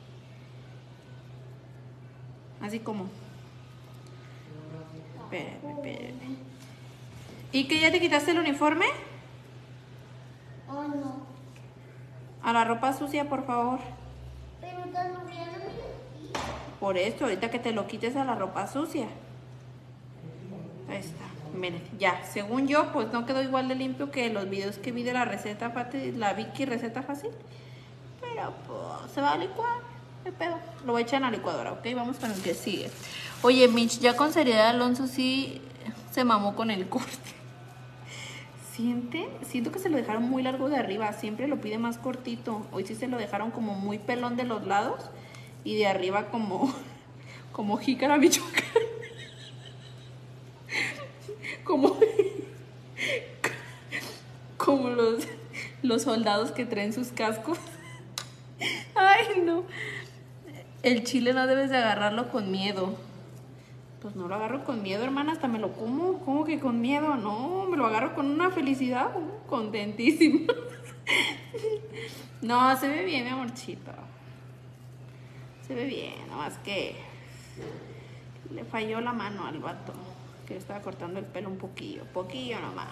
Así como. Espérame. ¿Y que ya te quitaste el uniforme? Oh, no. A la ropa sucia, por favor. Pero tan bien. Por esto, ahorita que te lo quites a la ropa sucia. Ahí está. Miren, ya. Según yo, pues no quedó igual de limpio que los videos que vi de la receta fácil, la Vicky receta fácil. Pero pues se va a licuar. ¿Qué pedo? Lo voy a echar en la licuadora, ¿ok? Vamos con el que sigue. Oye, Mitch, ya con seriedad Alonso sí se mamó con el corte. Siento que se lo dejaron muy largo de arriba. Siempre lo pide más cortito. Hoy sí se lo dejaron como muy pelón de los lados. Y de arriba como jícara michoacán. Como los soldados que traen sus cascos. Ay, no. El chile no debes de agarrarlo con miedo. Pues no lo agarro con miedo, hermana, hasta me lo como. ¿Cómo que con miedo? No, me lo agarro con una felicidad, contentísima. No, se ve bien, mi amorcito. Se ve bien, nomás que le falló la mano al vato, que le estaba cortando el pelo un poquillo nomás.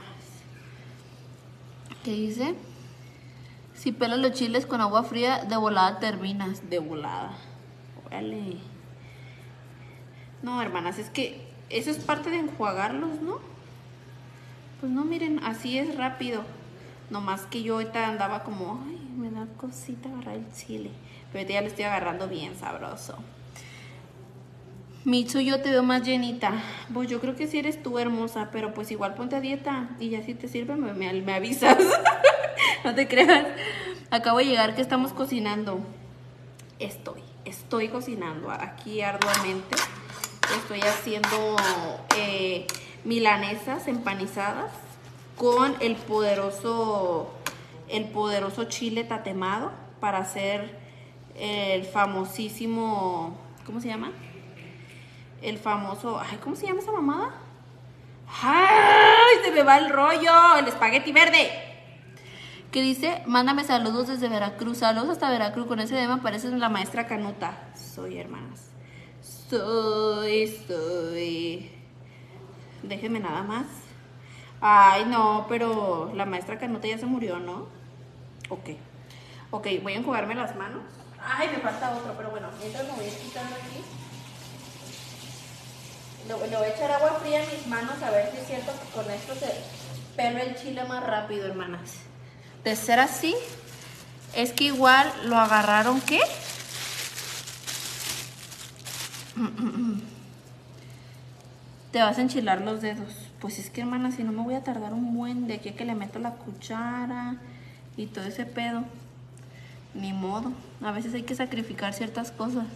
¿Qué dice? Si pelas los chiles con agua fría, de volada terminas. De volada. Órale. No, hermanas, es que eso es parte de enjuagarlos, ¿no? Pues no, miren, así es rápido. Nomás que yo ahorita andaba como, ay, me da cosita agarrar el chile. Pero ahorita ya le estoy agarrando bien sabroso. Mitsu, yo te veo más llenita. Pues yo creo que sí eres tú, hermosa, pero pues igual ponte a dieta. Y ya si te sirve, me avisas. No te creas. Acabo de llegar que estamos cocinando. Estoy cocinando aquí arduamente. Estoy haciendo milanesas empanizadas con el poderoso chile tatemado para hacer el famosísimo, ¿cómo se llama? El famoso, ay, ¿cómo se llama esa mamada? ¡Ay! Se me va el rollo, el espagueti verde. Que dice, mándame saludos desde Veracruz. Saludos hasta Veracruz. Con ese tema pareces la maestra Canuta. Soy, hermanas. Soy. Déjenme nada más. Ay, no, pero la maestra Canuta ya se murió, ¿no? Ok. Ok, voy a enjuagarme las manos. Ay, me falta otro, pero bueno, mientras me voy quitando aquí. Le voy a echar agua fría en mis manos a ver si es cierto que con esto se pela el chile más rápido, hermanas. De ser así, es que igual lo agarraron, ¿qué? Te vas a enchilar los dedos. Pues es que, hermana, si no me voy a tardar un buen de aquí a que le meto la cuchara y todo ese pedo. Ni modo. A veces hay que sacrificar ciertas cosas.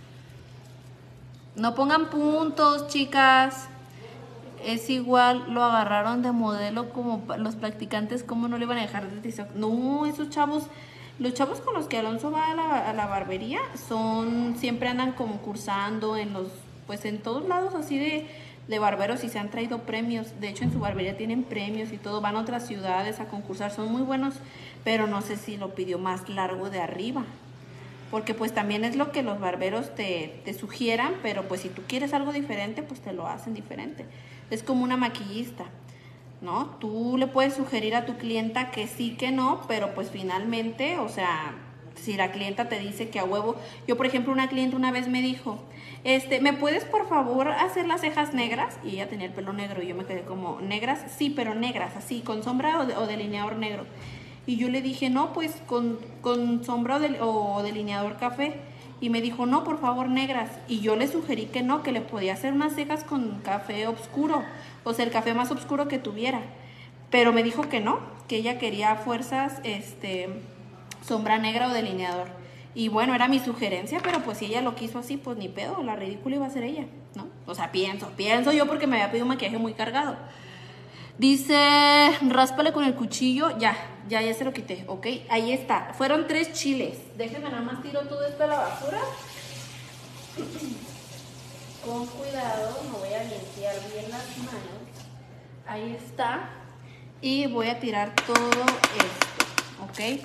No pongan puntos, chicas. Es igual, lo agarraron de modelo como los practicantes, ¿cómo no le iban a dejar de TikTok? No, esos chavos, los chavos con los que Alonso va a la barbería, siempre andan como cursando en pues en todos lados así de barberos y se han traído premios. De hecho, en su barbería tienen premios y todo, van a otras ciudades a concursar, son muy buenos, pero no sé si lo pidió más largo de arriba. Porque pues también es lo que los barberos te sugieran, pero pues si tú quieres algo diferente, pues te lo hacen diferente. Es como una maquillista, ¿no? Tú le puedes sugerir a tu clienta que sí, que no, pero pues finalmente, o sea, si la clienta te dice que a huevo... Yo, por ejemplo, una clienta una vez me dijo, ¿me puedes por favor hacer las cejas negras? Y ella tenía el pelo negro y yo me quedé como, ¿negras? Sí, pero negras, así, con sombra o delineador negro. Y yo le dije, no, pues con sombra o delineador café. Y me dijo, no, por favor, negras. Y yo le sugerí que no, que le podía hacer unas cejas con café oscuro. O sea, el café más oscuro que tuviera. Pero me dijo que no, que ella quería a fuerzas sombra negra o delineador. Y bueno, era mi sugerencia, pero pues si ella lo quiso así, pues ni pedo, la ridícula iba a ser ella, ¿no? O sea, pienso yo porque me había pedido un maquillaje muy cargado. Dice, ráspale con el cuchillo, ya se lo quité, ok, ahí está, fueron 3 chiles, déjenme nada más tiro todo esto a la basura, con cuidado, me voy a limpiar bien las manos, ahí está, y voy a tirar todo esto, ok.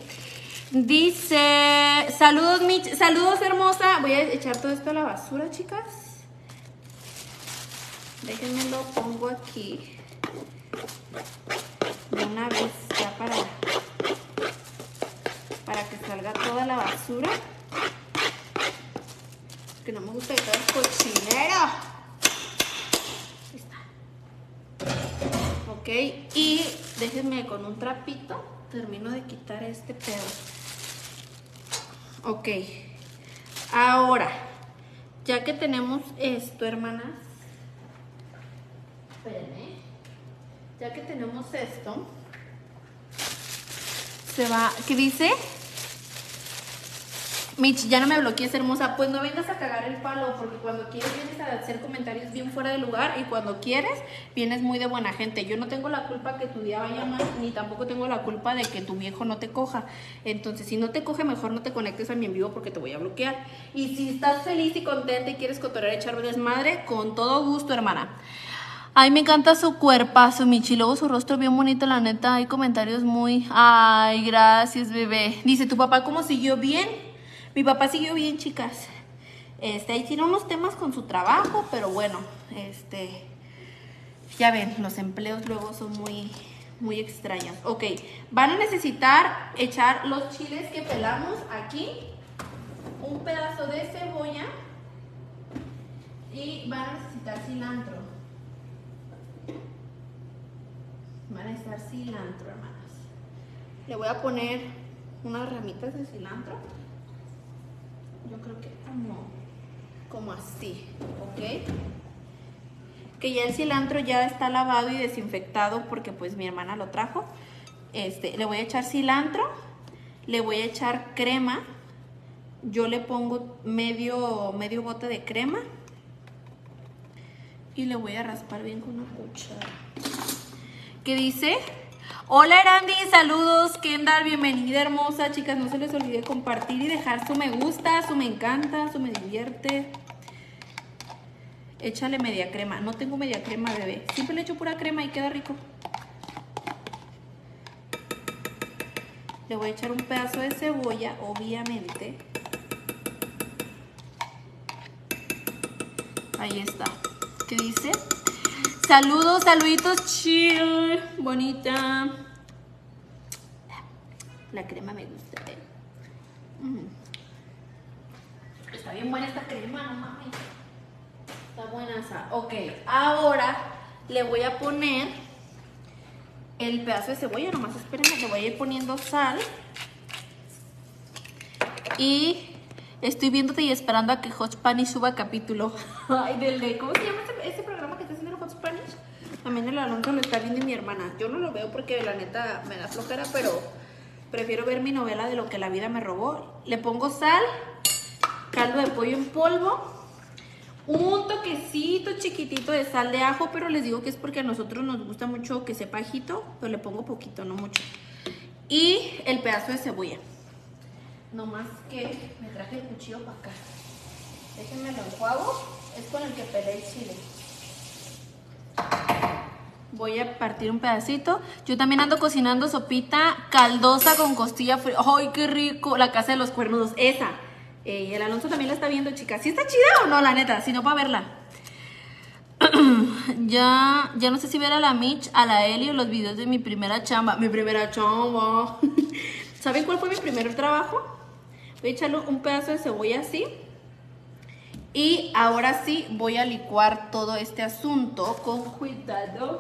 Dice, saludos Mitch, saludos hermosa, voy a echar todo esto a la basura, chicas, déjenme lo pongo aquí. De una vez ya para que salga toda la basura, que no me gusta que todo el cochinero. Ahí está. Ok, y déjenme con un trapito termino de quitar este pedo. Ok, ahora ya que tenemos esto, hermanas, espérenme. Ya que tenemos esto, se va... ¿Qué dice? Mitch, ya no me bloquees, hermosa. Pues no vengas a cagar el palo, porque cuando quieres vienes a hacer comentarios bien fuera de lugar y cuando quieres vienes muy de buena gente. Yo no tengo la culpa que tu día vaya mal, ni tampoco tengo la culpa de que tu viejo no te coja. Entonces, si no te coge, mejor no te conectes a mi en vivo porque te voy a bloquear. Y si estás feliz y contenta y quieres cotorrear y echar desmadre, con todo gusto, hermana. Ay, me encanta su cuerpazo, Michi. Luego su rostro bien bonito, la neta. Hay comentarios muy... Ay, gracias, bebé. Dice, ¿tu papá cómo siguió bien? Mi papá siguió bien, chicas. Ahí tiene unos temas con su trabajo, pero bueno, ya ven, los empleos luego son muy extraños. Ok, van a necesitar echar los chiles que pelamos aquí. Un pedazo de cebolla. Y van a necesitar cilantro. Van a necesitar cilantro, hermanas. Le voy a poner unas ramitas de cilantro. Yo creo que como así, ¿ok? Que ya el cilantro ya está lavado y desinfectado porque pues mi hermana lo trajo. Le voy a echar cilantro, le voy a echar crema. Yo le pongo medio bote de crema y le voy a raspar bien con una cuchara. ¿Qué dice? Hola Erandi, saludos, Kendall, bienvenida hermosa, chicas, no se les olvide compartir y dejar su me gusta, su me encanta, su me divierte. Échale media crema, no tengo media crema, bebé, siempre le echo pura crema y queda rico. Le voy a echar un pedazo de cebolla, obviamente. Ahí está. ¿Qué dice? Saludos, saluditos, chill, bonita. La crema me gusta, ¿eh? Está bien buena esta crema, no mames. Está buena esa. Ok, ahora le voy a poner el pedazo de cebolla. Nomás espérenme, le voy a ir poniendo sal. Y estoy viéndote y esperando a que Hot Spanish suba capítulo. Ay, ¿cómo se llama ese programa que está haciendo el Hot Spanish? También el Alonso lo está viendo y mi hermana. Yo no lo veo porque la neta me da flojera, pero prefiero ver mi novela de lo que la vida me robó. Le pongo sal, caldo de pollo en polvo, un toquecito chiquitito de sal de ajo, pero les digo que es porque a nosotros nos gusta mucho que sepa ajito, pero le pongo poquito, no mucho. Y el pedazo de cebolla. No más que me traje el cuchillo para acá. Déjenme lo enjuago. Es con el que pelé el chile. Voy a partir un pedacito. Yo también ando cocinando sopita caldosa con costilla fría. ¡Ay, qué rico! La casa de los cuernudos. Esa. El Alonso también la está viendo, chicas. ¿Sí está chida o no, la neta? Si no, para verla. Ya no sé si ver a la Mitch, a la Eli o los videos de mi primera chamba. Mi primera chamba. ¿Saben cuál fue mi primer trabajo? Voy a echarle un pedazo de cebolla así. Y ahora sí voy a licuar todo este asunto con cuidado.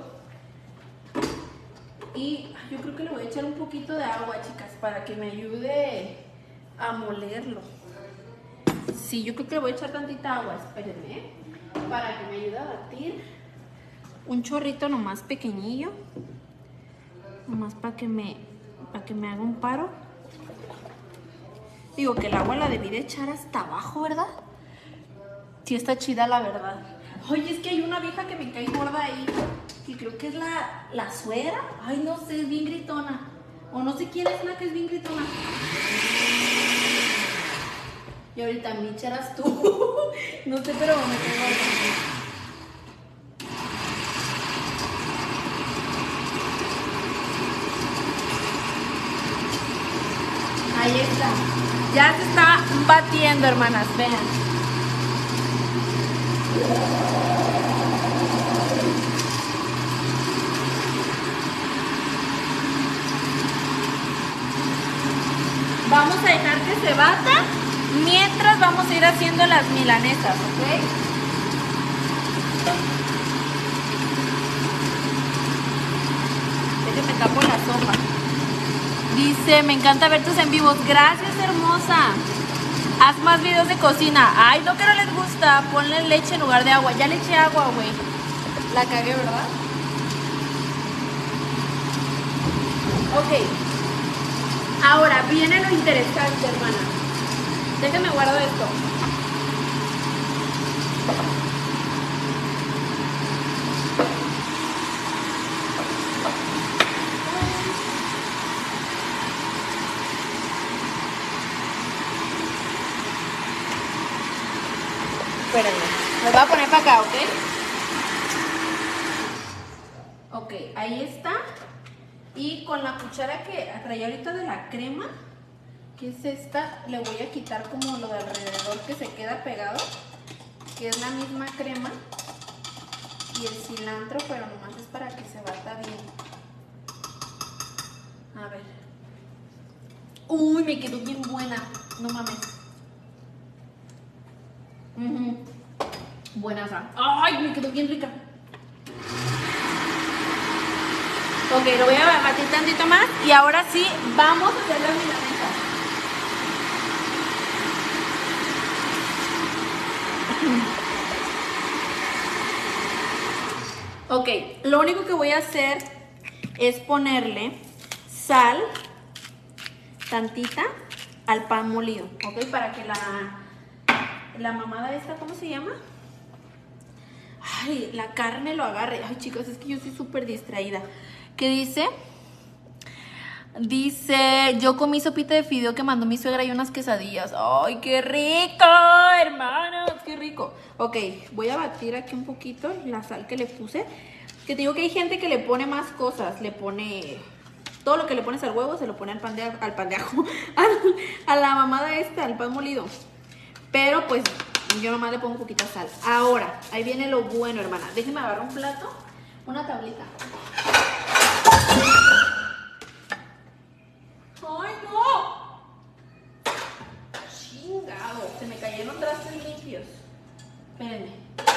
Y yo creo que le voy a echar un poquito de agua, chicas, para que me ayude a molerlo. Sí, yo creo que le voy a echar tantita agua, espérenme, para que me ayude a batir. Un chorrito nomás pequeñillo. Nomás para que me haga un paro. Digo que el agua la debí de echar hasta abajo, ¿verdad? Sí está chida, la verdad. Oye, es que hay una vieja que me cae gorda ahí. Y creo que es la suegra. Ay, no sé, es bien gritona. O no sé quién es la que es bien gritona. Y ahorita, Mitch, eras tú. No sé, pero me cae gorda. Ahí está. Ya se está batiendo, hermanas. Vean. Vamos a dejar que se bata mientras vamos a ir haciendo las milanesas, ¿ok? Déjenme tapo la sopa. Dice, me encanta ver tus en vivos. Gracias, hermosa. Haz más videos de cocina. Ay, no, que no les gusta. Ponle leche en lugar de agua. Ya le eché agua, güey. La cagué, ¿verdad? Ok. Ahora viene lo interesante, hermana. Déjenme guardo esto. Espérenme, los voy a poner para acá, ¿ok? Ok, ahí está. Y con la cuchara que traía ahorita de la crema, que es esta, le voy a quitar como lo de alrededor que se queda pegado, que es la misma crema. Y el cilantro, pero nomás es para que se bata bien. A ver. Uy, me quedó bien buena. No mames. Buenaza. Ay, me quedó bien rica. Ok, lo voy a batir tantito más. Y ahora sí, vamos a hacer las milanesas. Ok, lo único que voy a hacer es ponerle sal, tantita, al pan molido, ok, para que la mamada esta, ¿cómo se llama? Ay, la carne lo agarre. Ay, chicos, es que yo soy súper distraída. ¿Qué dice? Dice, yo comí sopita de fideo que mandó mi suegra y unas quesadillas. ¡Ay, qué rico, hermanos! ¡Qué rico! Ok, voy a batir aquí un poquito la sal que le puse. Que te digo que hay gente que le pone más cosas. Le pone... Todo lo que le pones al huevo se lo pone al pan de ajo. A la mamada esta, al pan molido. Pero pues yo nomás le pongo un poquito de sal. Ahora, ahí viene lo bueno, hermana. Déjenme agarrar un plato, una tablita. ¡Ay, no! Espérenme.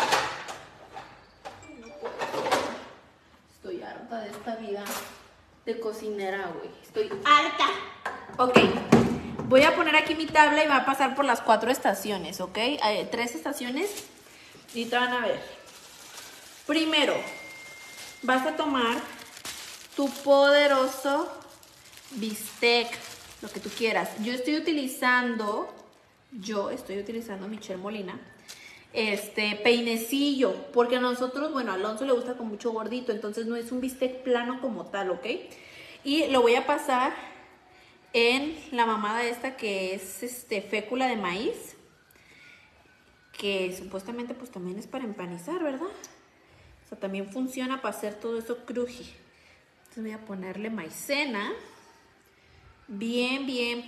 Estoy harta de esta vida de cocinera, güey. Estoy harta. Ok. Voy a poner aquí mi tabla y va a pasar por las 4 estaciones, ¿ok? Hay 3 estaciones y te van a ver. Primero, vas a tomar tu poderoso bistec, lo que tú quieras. Yo estoy utilizando Michelle Molina, peinecillo, porque a nosotros, bueno, a Alonso le gusta con mucho gordito, entonces no es un bistec plano como tal, ¿ok? Y lo voy a pasar en la mamada esta que es fécula de maíz, que supuestamente pues también es para empanizar, ¿verdad? O sea, también funciona para hacer todo eso cruji. Entonces voy a ponerle maicena, bien,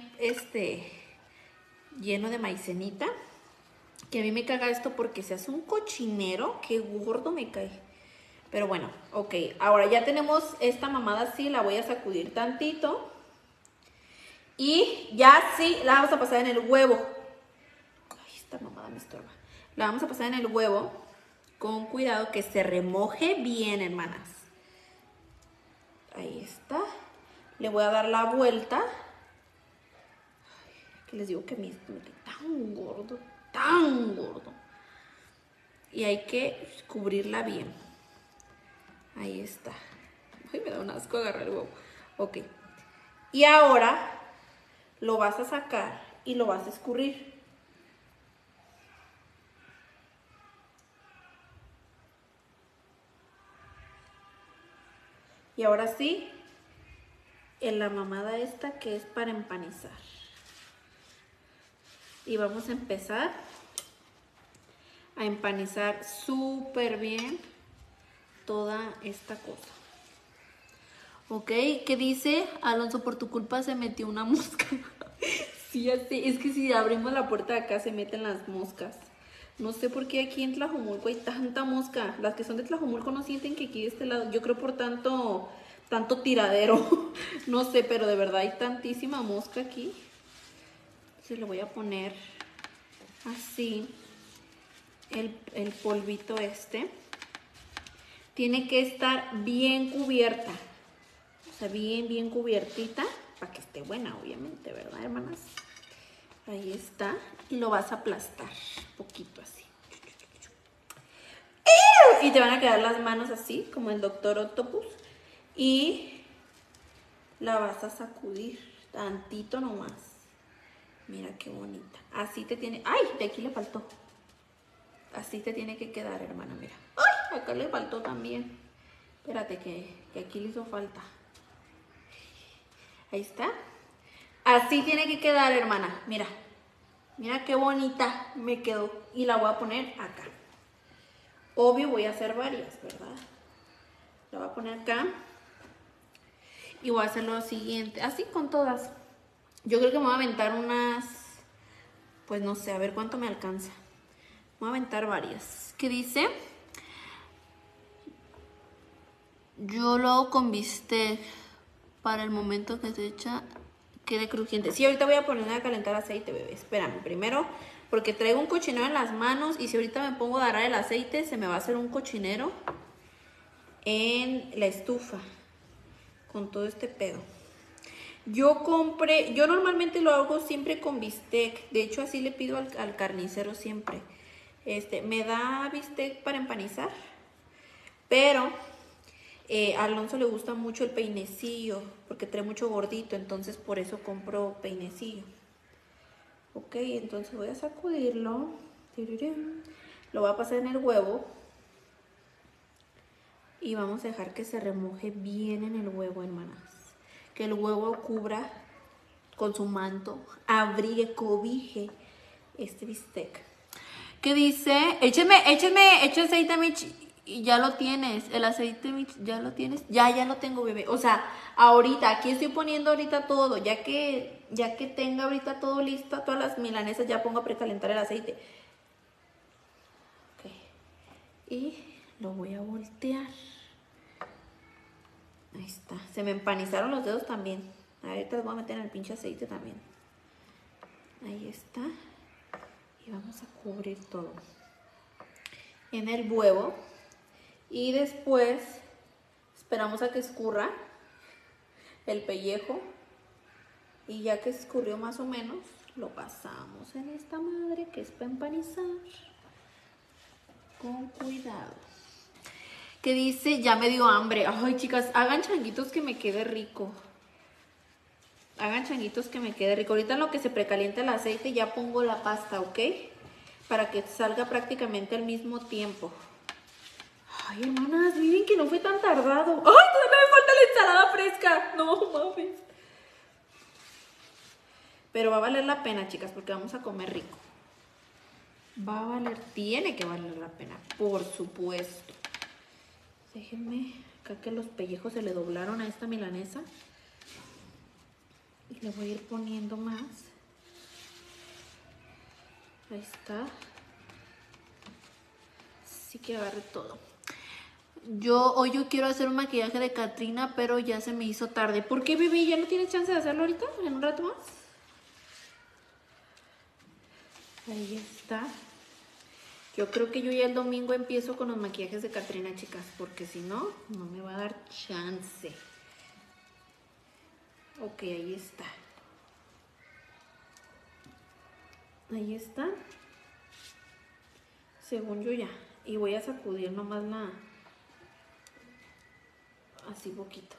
lleno de maicenita. Que a mí me caga esto porque se hace un cochinero, qué gordo me cae. Pero bueno, ok, ahora ya tenemos esta mamada así, la voy a sacudir tantito. Y ya sí, la vamos a pasar en el huevo. Ay, esta mamada me estorba. La vamos a pasar en el huevo con cuidado que se remoje bien, hermanas. Ahí está. Le voy a dar la vuelta. Ay, que les digo que me queda tan gordo, tan gordo. Y hay que cubrirla bien. Ahí está. Ay, me da un asco agarrar el huevo. Ok. Y ahora lo vas a sacar y lo vas a escurrir. Y ahora sí, en la mamada esta que es para empanizar. Y vamos a empezar a empanizar súper bien toda esta cosa. Ok, ¿qué dice? Alonso, por tu culpa se metió una mosca. Sí, así, es que si abrimos la puerta de acá se meten las moscas. No sé por qué aquí en Tlajomulco hay tanta mosca. Las que son de Tlajomulco no sienten que aquí de este lado, yo creo por tanto tiradero. No sé, pero de verdad hay tantísima mosca aquí. Entonces le voy a poner así el polvito este. Tiene que estar bien cubierta. O sea, bien cubiertita, para que esté buena, obviamente, ¿verdad, hermanas? Ahí está. Y lo vas a aplastar poquito así. Y te van a quedar las manos así, como el Doctor Octopus. Y la vas a sacudir tantito nomás. Mira qué bonita. Así te tiene... ¡Ay! De aquí le faltó. Así te tiene que quedar, hermana, mira. ¡Ay! Acá le faltó también. Espérate que aquí le hizo falta. Ahí está. Así tiene que quedar, hermana. Mira. Mira qué bonita me quedó. Y la voy a poner acá. Obvio voy a hacer varias, ¿verdad? La voy a poner acá. Y voy a hacer lo siguiente. Así con todas. Yo creo que me voy a aventar unas... Pues no sé, a ver cuánto me alcanza. Me voy a aventar varias. ¿Qué dice? Yo lo hago con bistec. Para el momento que se echa, quede crujiente. Sí, ahorita voy a poner a calentar aceite, bebé. Espérame, primero, porque traigo un cochinero en las manos y si ahorita me pongo a agarrar el aceite, se me va a hacer un cochinero en la estufa con todo este pedo. Yo normalmente lo hago siempre con bistec. De hecho, así le pido al carnicero siempre. Me da bistec para empanizar, pero... a Alonso le gusta mucho el peinecillo porque trae mucho gordito, entonces por eso compro peinecillo. Ok, entonces voy a sacudirlo. Lo voy a pasar en el huevo. Y vamos a dejar que se remoje bien en el huevo, hermanas. Que el huevo cubra con su manto, abrigue, cobije este bistec. ¿Qué dice? Échame aceite, Mitch. Y ya lo tienes, el aceite, Mitch, ya lo tienes. Ya lo tengo, bebé. O sea, ahorita, aquí estoy poniendo ahorita todo. Ya que tenga ahorita todo listo, todas las milanesas, ya pongo a precalentar el aceite. Ok. Y lo voy a voltear. Ahí está. Se me empanizaron los dedos también. Ahorita los voy a meter en el pinche aceite también. Ahí está. Y vamos a cubrir todo. en el huevo y después esperamos a que escurra el pellejo y ya que escurrió más o menos, lo pasamos en esta madre que es para empanizar con cuidado. Que dice, ya me dio hambre. Ay, chicas, hagan changuitos que me quede rico. Hagan changuitos que me quede rico. Ahorita en lo que se precalienta el aceite ya pongo la pasta, ¿ok? Para que salga prácticamente al mismo tiempo. Ay, hermanas, miren que no fue tan tardado. ¡Ay, todavía me falta la ensalada fresca! No mames. Pero va a valer la pena, chicas, porque vamos a comer rico. Va a valer, tiene que valer la pena, por supuesto. Déjenme, acá que los pellejos se le doblaron a esta milanesa. Y le voy a ir poniendo más. Ahí está. Así que agarre todo. Hoy yo quiero hacer un maquillaje de Catrina, pero ya se me hizo tarde. ¿Por qué, bebé? ¿Ya no tienes chance de hacerlo ahorita? ¿En un rato más? Ahí está. Yo creo que yo ya el domingo empiezo con los maquillajes de Catrina, chicas, porque si no, no me va a dar chance. Ok, ahí está. Ahí está. Según yo ya. Y voy a sacudir nomás así poquito.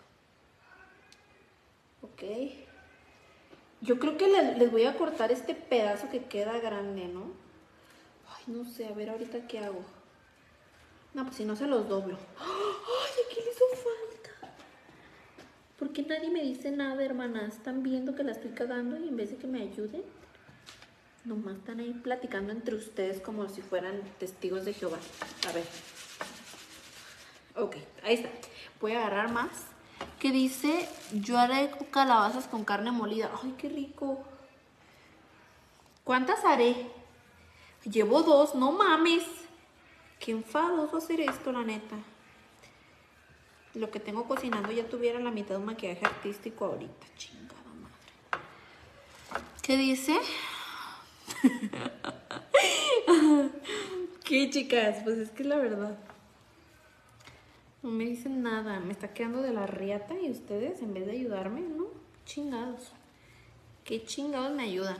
Ok. Yo creo que les voy a cortar este pedazo que queda grande, ¿no? Ay, no sé, a ver ahorita qué hago. No, pues si no se los doblo. Ay, aquí le hizo falta. ¿Por qué nadie me dice nada, hermanas? ¿Están viendo que la estoy cagando y en vez de que me ayuden? Nomás están ahí platicando entre ustedes como si fueran testigos de Jehová. A ver. Ok, ahí está. Voy a agarrar más. Que dice, yo haré calabazas con carne molida. Ay, qué rico. ¿Cuántas haré? Llevo 2, no mames. Qué enfadoso hacer esto, la neta. Lo que tengo cocinando ya tuviera la mitad de un maquillaje artístico ahorita. Chingada madre. ¿Qué dice? ¿Qué, chicas? Pues es que es la verdad. No me dicen nada. Me está quedando de la riata y ustedes en vez de ayudarme, ¿no? Chingados. ¿Qué chingados me ayudan?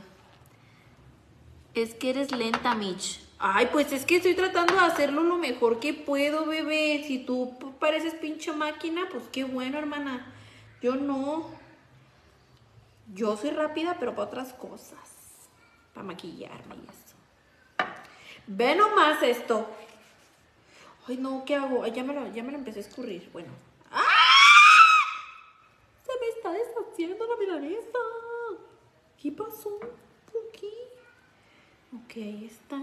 Es que eres lenta, Mitch. Ay, pues es que estoy tratando de hacerlo lo mejor que puedo, bebé. Si tú pareces pinche máquina, pues qué bueno, hermana. Yo no. Yo soy rápida, pero para otras cosas. Para maquillarme y eso. Ve nomás esto. Ay, no, ¿qué hago? Ay, ya me lo empecé a escurrir. Bueno. ¡Ah! Se me está deshaciendo la milanesa. ¿Qué pasó? ¿Por qué? Ok, ahí está.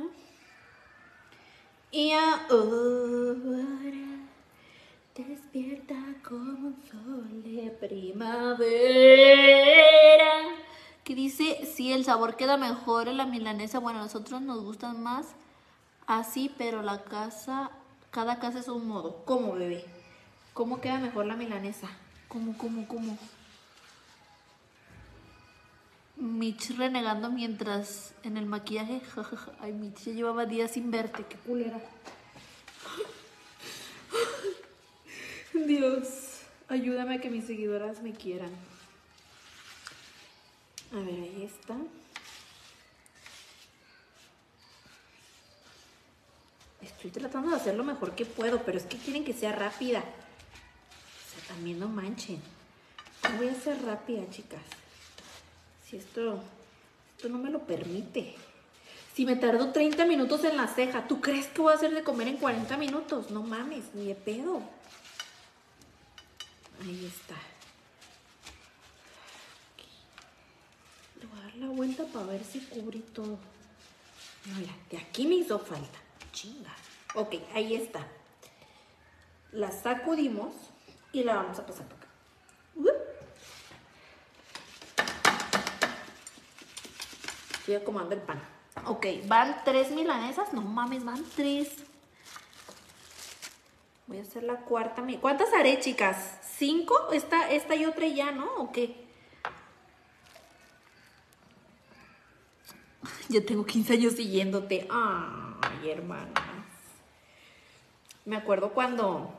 Y ahora despierta como un sol de primavera. Que dice, sí, el sabor queda mejor en la milanesa. Bueno, a nosotros nos gustan más así, pero cada casa es un modo. ¿Cómo, bebé? ¿Cómo queda mejor la milanesa? ¿Cómo? Mitch renegando mientras en el maquillaje. Ay, Mitch, ya llevaba días sin verte, qué culera. Dios, ayúdame a que mis seguidoras me quieran. A ver, ahí está. Estoy tratando de hacer lo mejor que puedo, pero es que quieren que sea rápida. O sea, también no manchen. No voy a ser rápida, chicas. Si esto no me lo permite. Si me tardo 30 minutos en la ceja, ¿tú crees que voy a hacer de comer en 40 minutos? No mames, ni de pedo. Ahí está. Le voy a dar la vuelta para ver si cubrí todo. Mira, de aquí me hizo falta. Chinga. Ok, ahí está. La sacudimos y la vamos a pasar por acá. Estoy acomodando el pan. Ok, van 3 milanesas. No mames, van 3. Voy a hacer la cuarta. ¿Cuántas haré, chicas? ¿5? Esta y otra y ya, ¿no? ¿O qué? Ya tengo 15 años siguiéndote. Ay, hermanas. Me acuerdo cuando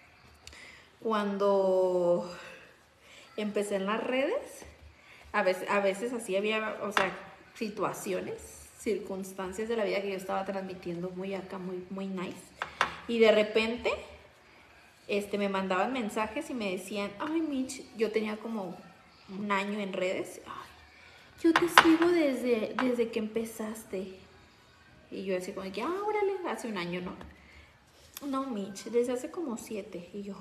empecé en las redes, a veces así había, o sea, situaciones, circunstancias de la vida que yo estaba transmitiendo muy acá, muy nice. Y de repente, me mandaban mensajes y me decían, ay, Mitch, yo tenía como un año en redes. Ay, yo te sigo desde que empezaste. Y yo así como que, órale, hace un año, ¿no? No, Mitch, desde hace como 7. Y yo,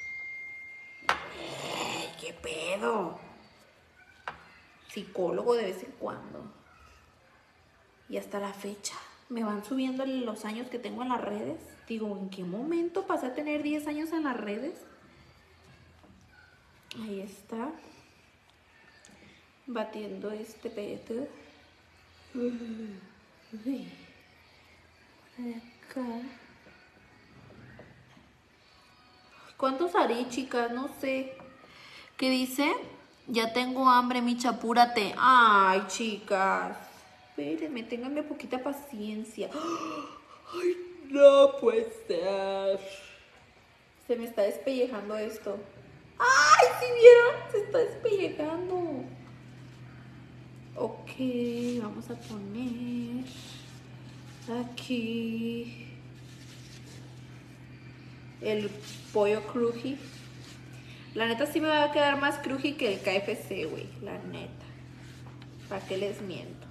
¿qué pedo? Psicólogo de vez en cuando. Y hasta la fecha me van subiendo los años que tengo en las redes. Digo, ¿en qué momento pasé a tener 10 años en las redes? Ahí está. Batiendo este pedo. Uy. Acá. ¿Cuántos haré, chicas? No sé. ¿Qué dice? Ya tengo hambre, Micha, apúrate. Ay, chicas. Espérenme, ténganme poquita paciencia. Ay, no puede ser. Se me está despellejando esto. ¡Ay, sí vieron! Se está despellejando. Ok, vamos a poner aquí el pollo cruji. La neta sí me va a quedar más cruji que el KFC, güey. La neta. ¿Para qué les miento?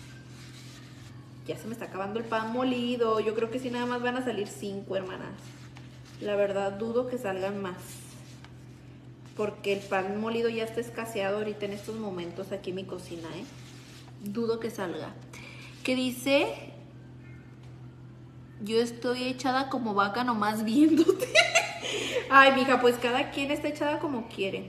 Ya se me está acabando el pan molido. Yo creo que sí nada más van a salir 5, hermanas. La verdad dudo que salgan más. Porque el pan molido ya está escaseado ahorita en estos momentos aquí en mi cocina, ¿eh? Dudo que salga. ¿Qué dice? Yo estoy echada como vaca nomás viéndote. Ay, mija, pues cada quien está echada como quiere.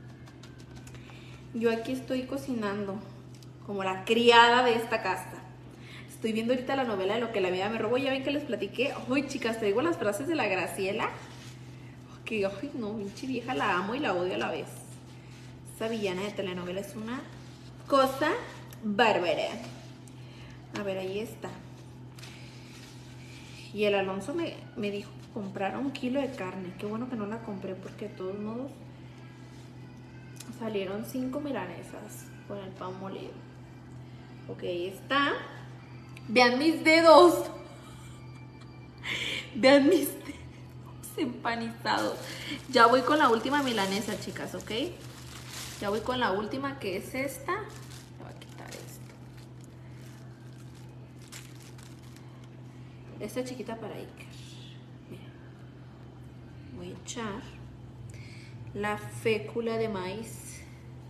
Yo aquí estoy cocinando como la criada de esta casa. Estoy viendo ahorita la novela de Lo que la vida me robó. Ya ven que les platiqué. Ay, chicas, traigo las frases de la Graciela. Que, ay, no, pinche vieja, la amo y la odio a la vez. Esa villana de telenovela es una cosa bárbara. A ver, ahí está. Y el Alonso me dijo que comprara 1 kilo de carne. Qué bueno que no la compré porque de todos modos salieron 5 milanesas con el pan molido. Ok, ahí está. Vean mis dedos. Vean mis dedos empanizados. Ya voy con la última milanesa, chicas, ¿ok? Ya voy con la última, que es esta. Voy a quitar esto. Esta chiquita para Iker. Mira. Voy a echar la fécula de maíz.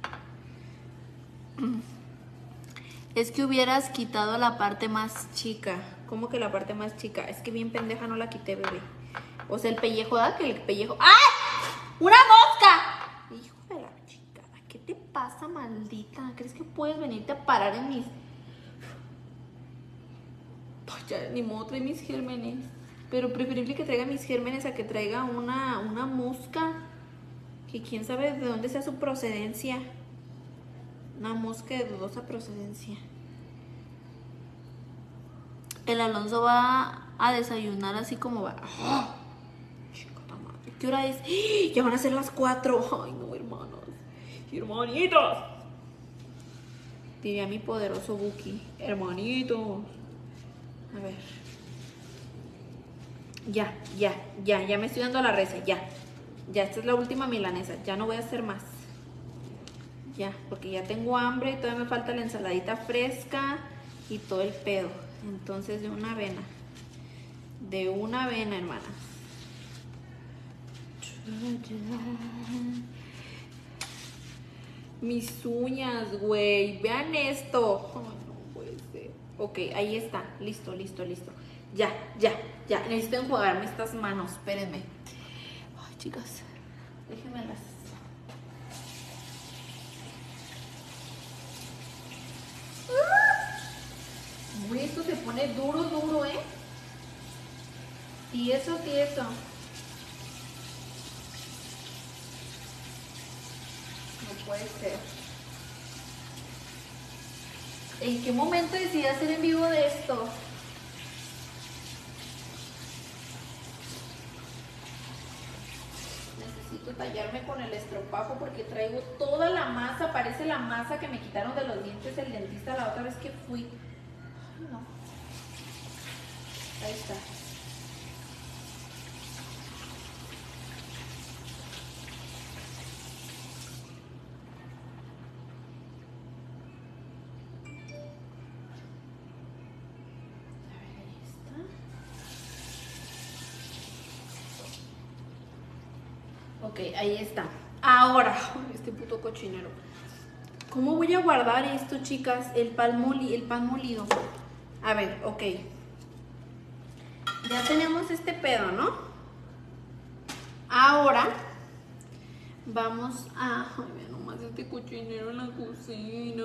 Es que hubieras quitado la parte más chica. ¿Cómo que la parte más chica? Es que bien pendeja no la quité, bebé. O sea, el pellejo, ¿da? Que el pellejo... ¡Ay! ¡Una mosca! Hijo de la chica, ¿qué te pasa, maldita? ¿Crees que puedes venirte a parar en mis... Ay, ya, ni modo, trae mis gérmenes. Pero preferible que traiga mis gérmenes a que traiga una mosca. Que quién sabe de dónde sea su procedencia. Una mosca de dudosa procedencia. El Alonso va a desayunar así como va. ¡Oh! ¿Qué hora es? ¡Ah! Ya van a ser las 4. Ay, no, hermanos. Hermanitos. Diría mi poderoso Buki. Hermanitos. A ver. Ya me estoy dando la reza. Ya, esta es la última milanesa. Ya no voy a hacer más. Ya, porque ya tengo hambre y todavía me falta la ensaladita fresca y todo el pedo. Entonces, de una avena. De una avena, hermanas. Mis uñas, güey. Vean esto. Ay, no puede ser. Ok, ahí está. Listo. Ya. Necesito enjuagarme estas manos. Espérenme. Ay, chicas. Déjenmelas. Uy, esto se pone duro, ¿eh? Tieso. No puede ser. ¿En qué momento decidí hacer en vivo de esto? necesito tallarme con el estropajo porque traigo toda la masa, parece la masa que me quitaron de los dientes el dentista la otra vez que fui. Ay, no. Ahí está. Ok, ahí está. Ahora, este puto cochinero. ¿Cómo voy a guardar esto, chicas? El pan molido. A ver, ok. Ya tenemos este pedo, ¿no? Ahora vamos a... Ay, vean nomás este cochinero en la cocina.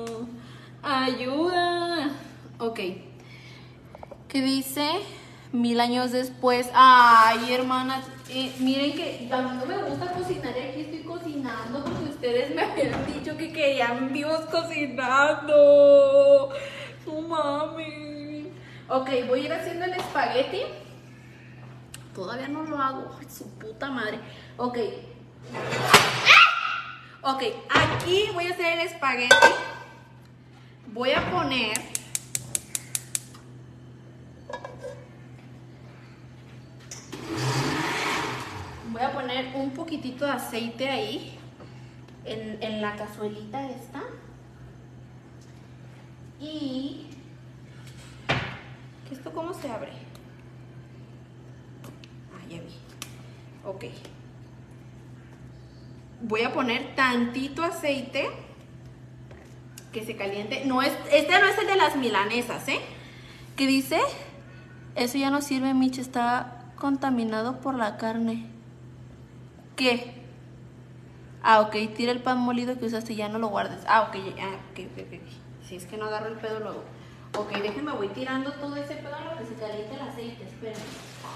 ¡Ayuda! Ok. ¿Qué dice? 1000 años después. Ay, hermanas, miren que a mí no me gusta cocinar y aquí estoy cocinando porque ustedes me habían dicho que querían vivos cocinando. No mames. Ok, voy a ir haciendo el espagueti. Todavía no lo hago. Ay, su puta madre. Ok. Ok, aquí voy a hacer el espagueti. Voy a poner... Voy a poner un poquitito de aceite ahí, en la cazuelita esta. Y... ¿esto cómo se abre? Ah, ya vi. Ok. Voy a poner tantito aceite que se caliente. No es, este no es el de las milanesas, ¿eh? ¿Qué dice? Eso ya no sirve, Mitch, está contaminado por la carne. ¿Qué? Ah, ok, tira el pan molido que usaste y ya no lo guardes. Ah, ok, ok. Si es que no agarro el pedo luego. Ok, déjenme, voy tirando todo ese pedo a lo que se caliente el aceite, espérenme.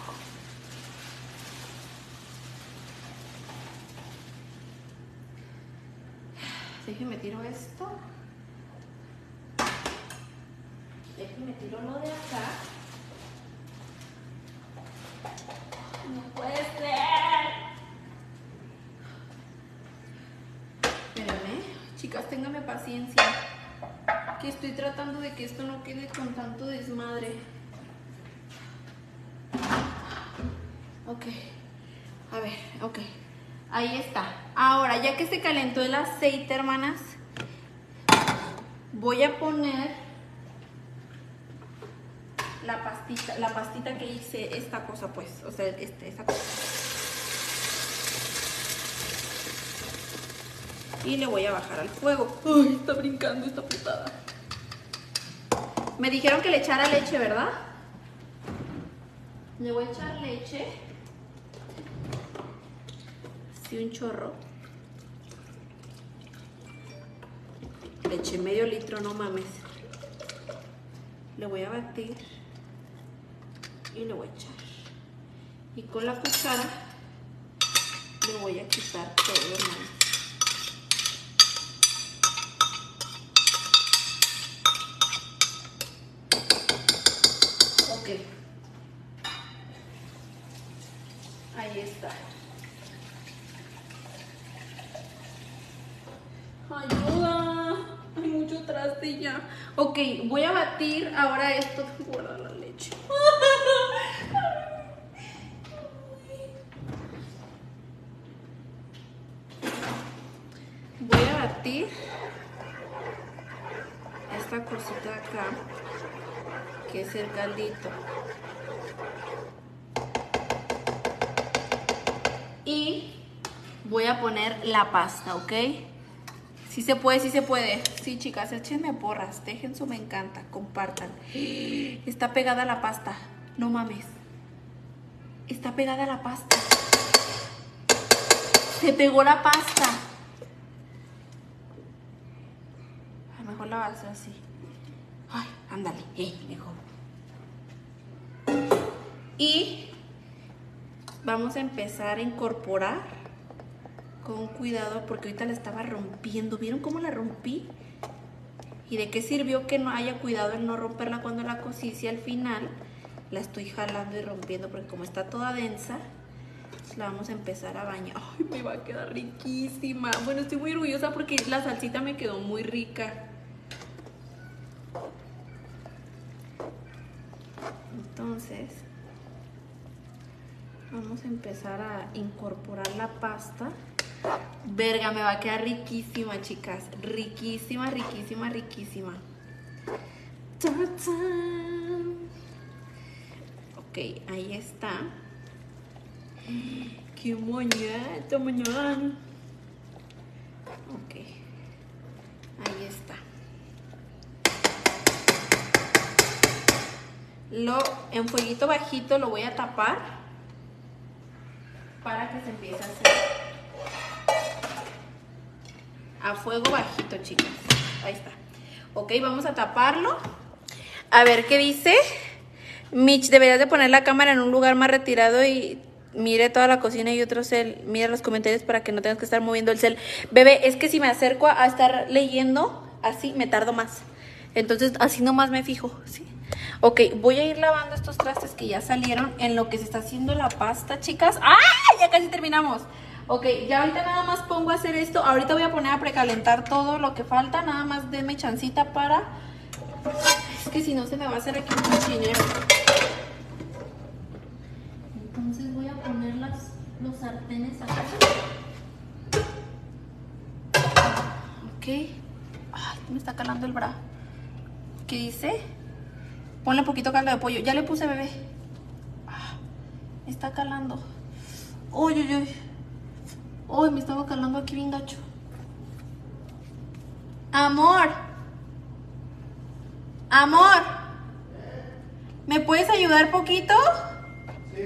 Déjenme tiro esto. Déjenme tiro lo de acá. No puede ser. Espérenme, chicas, ténganme paciencia. Que estoy tratando de que esto no quede con tanto desmadre. Ok. A ver, ok. Ahí está. Ahora, ya que se calentó el aceite, hermanas, voy a poner la pastita que hice, esta cosa, pues, o sea, esta cosa. Y le voy a bajar al fuego. Ay, está brincando esta putada. Me dijeron que le echara leche, ¿verdad? Le voy a echar leche. Sí, un chorro. Le eché medio litro, no mames. Le voy a batir. Y le voy a echar. Y con la cuchara le voy a quitar todo, hermano. Ok. Ahí está. Ayuda. Hay mucho traste ya. Ok, voy a batir ahora esto. Guarda la leche. Voy a batir esta cosita acá, que es el caldito. Y voy a poner la pasta, ¿ok? Sí se puede, sí se puede. Sí, chicas, échenme porras, dejen su me encanta, compartan. Está pegada la pasta, no mames. Está pegada la pasta. Se pegó la pasta. A lo mejor la vas a hacer así. Ay, ándale, mejor. Y vamos a empezar a incorporar con cuidado porque ahorita la estaba rompiendo. ¿Vieron cómo la rompí? ¿Y de qué sirvió que no haya cuidado en no romperla cuando la cocí? Si al final la estoy jalando y rompiendo porque como está toda densa, la vamos a empezar a bañar. Ay, me va a quedar riquísima. Bueno, estoy muy orgullosa porque la salsita me quedó muy rica. Entonces, vamos a empezar a incorporar la pasta. Verga, me va a quedar riquísima, chicas. Riquísima, riquísima, riquísima. ¡Tarán! Ok, ahí está. ¡Qué moñeta, mañana! Ok, ahí está. En fueguito bajito lo voy a tapar para que se empiece a hacer. A fuego bajito, chicas. Ahí está. Ok, vamos a taparlo. A ver qué dice. Mitch, deberías de poner la cámara en un lugar más retirado y mire toda la cocina y otro cel. Mira los comentarios para que no tengas que estar moviendo el cel. Bebé, es que si me acerco a estar leyendo así, me tardo más. Entonces, así nomás me fijo, ¿sí? Ok, voy a ir lavando estos trastes que ya salieron en lo que se está haciendo la pasta, chicas. ¡Ah! Ya casi terminamos. Ok, ya ahorita nada más pongo a hacer esto. Ahorita voy a poner a precalentar todo lo que falta. Nada más denme chancita para... Es que si no se me va a hacer aquí un cochinero. Entonces voy a poner los sartenes acá. Ok. Ay, me está calando el bra. ¿Qué dice? Ponle un poquito caldo de pollo. Ya le puse, bebé. Me está calando. Uy, uy, uy. Uy, me estaba calando aquí bien gacho. Amor. Amor. ¿Me puedes ayudar poquito? Sí,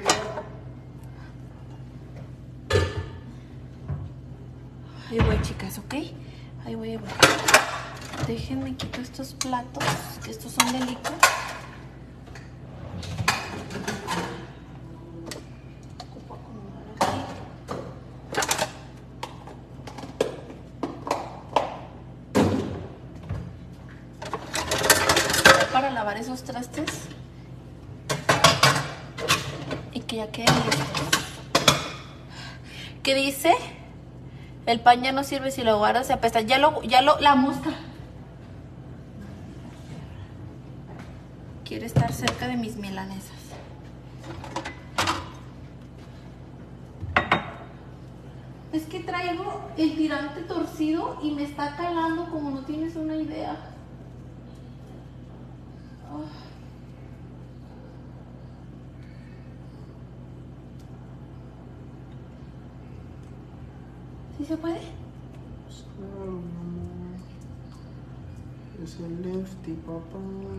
Ahí voy, chicas, ¿ok? Ahí voy, ahí voy. Déjenme quito estos platos, que estos son de licor. Ocupo acomodar aquí. Para lavar esos trastes. Y que ya queden listos. ¿Qué dice? El pan ya no sirve si lo guardas, se apesta. La mosca. Quiere estar cerca de mis milanesas. Es que traigo el tirante torcido y me está calando como no tienes una idea. Oh. ¿Sí se puede? claro, mamá. Es el lefty, papá.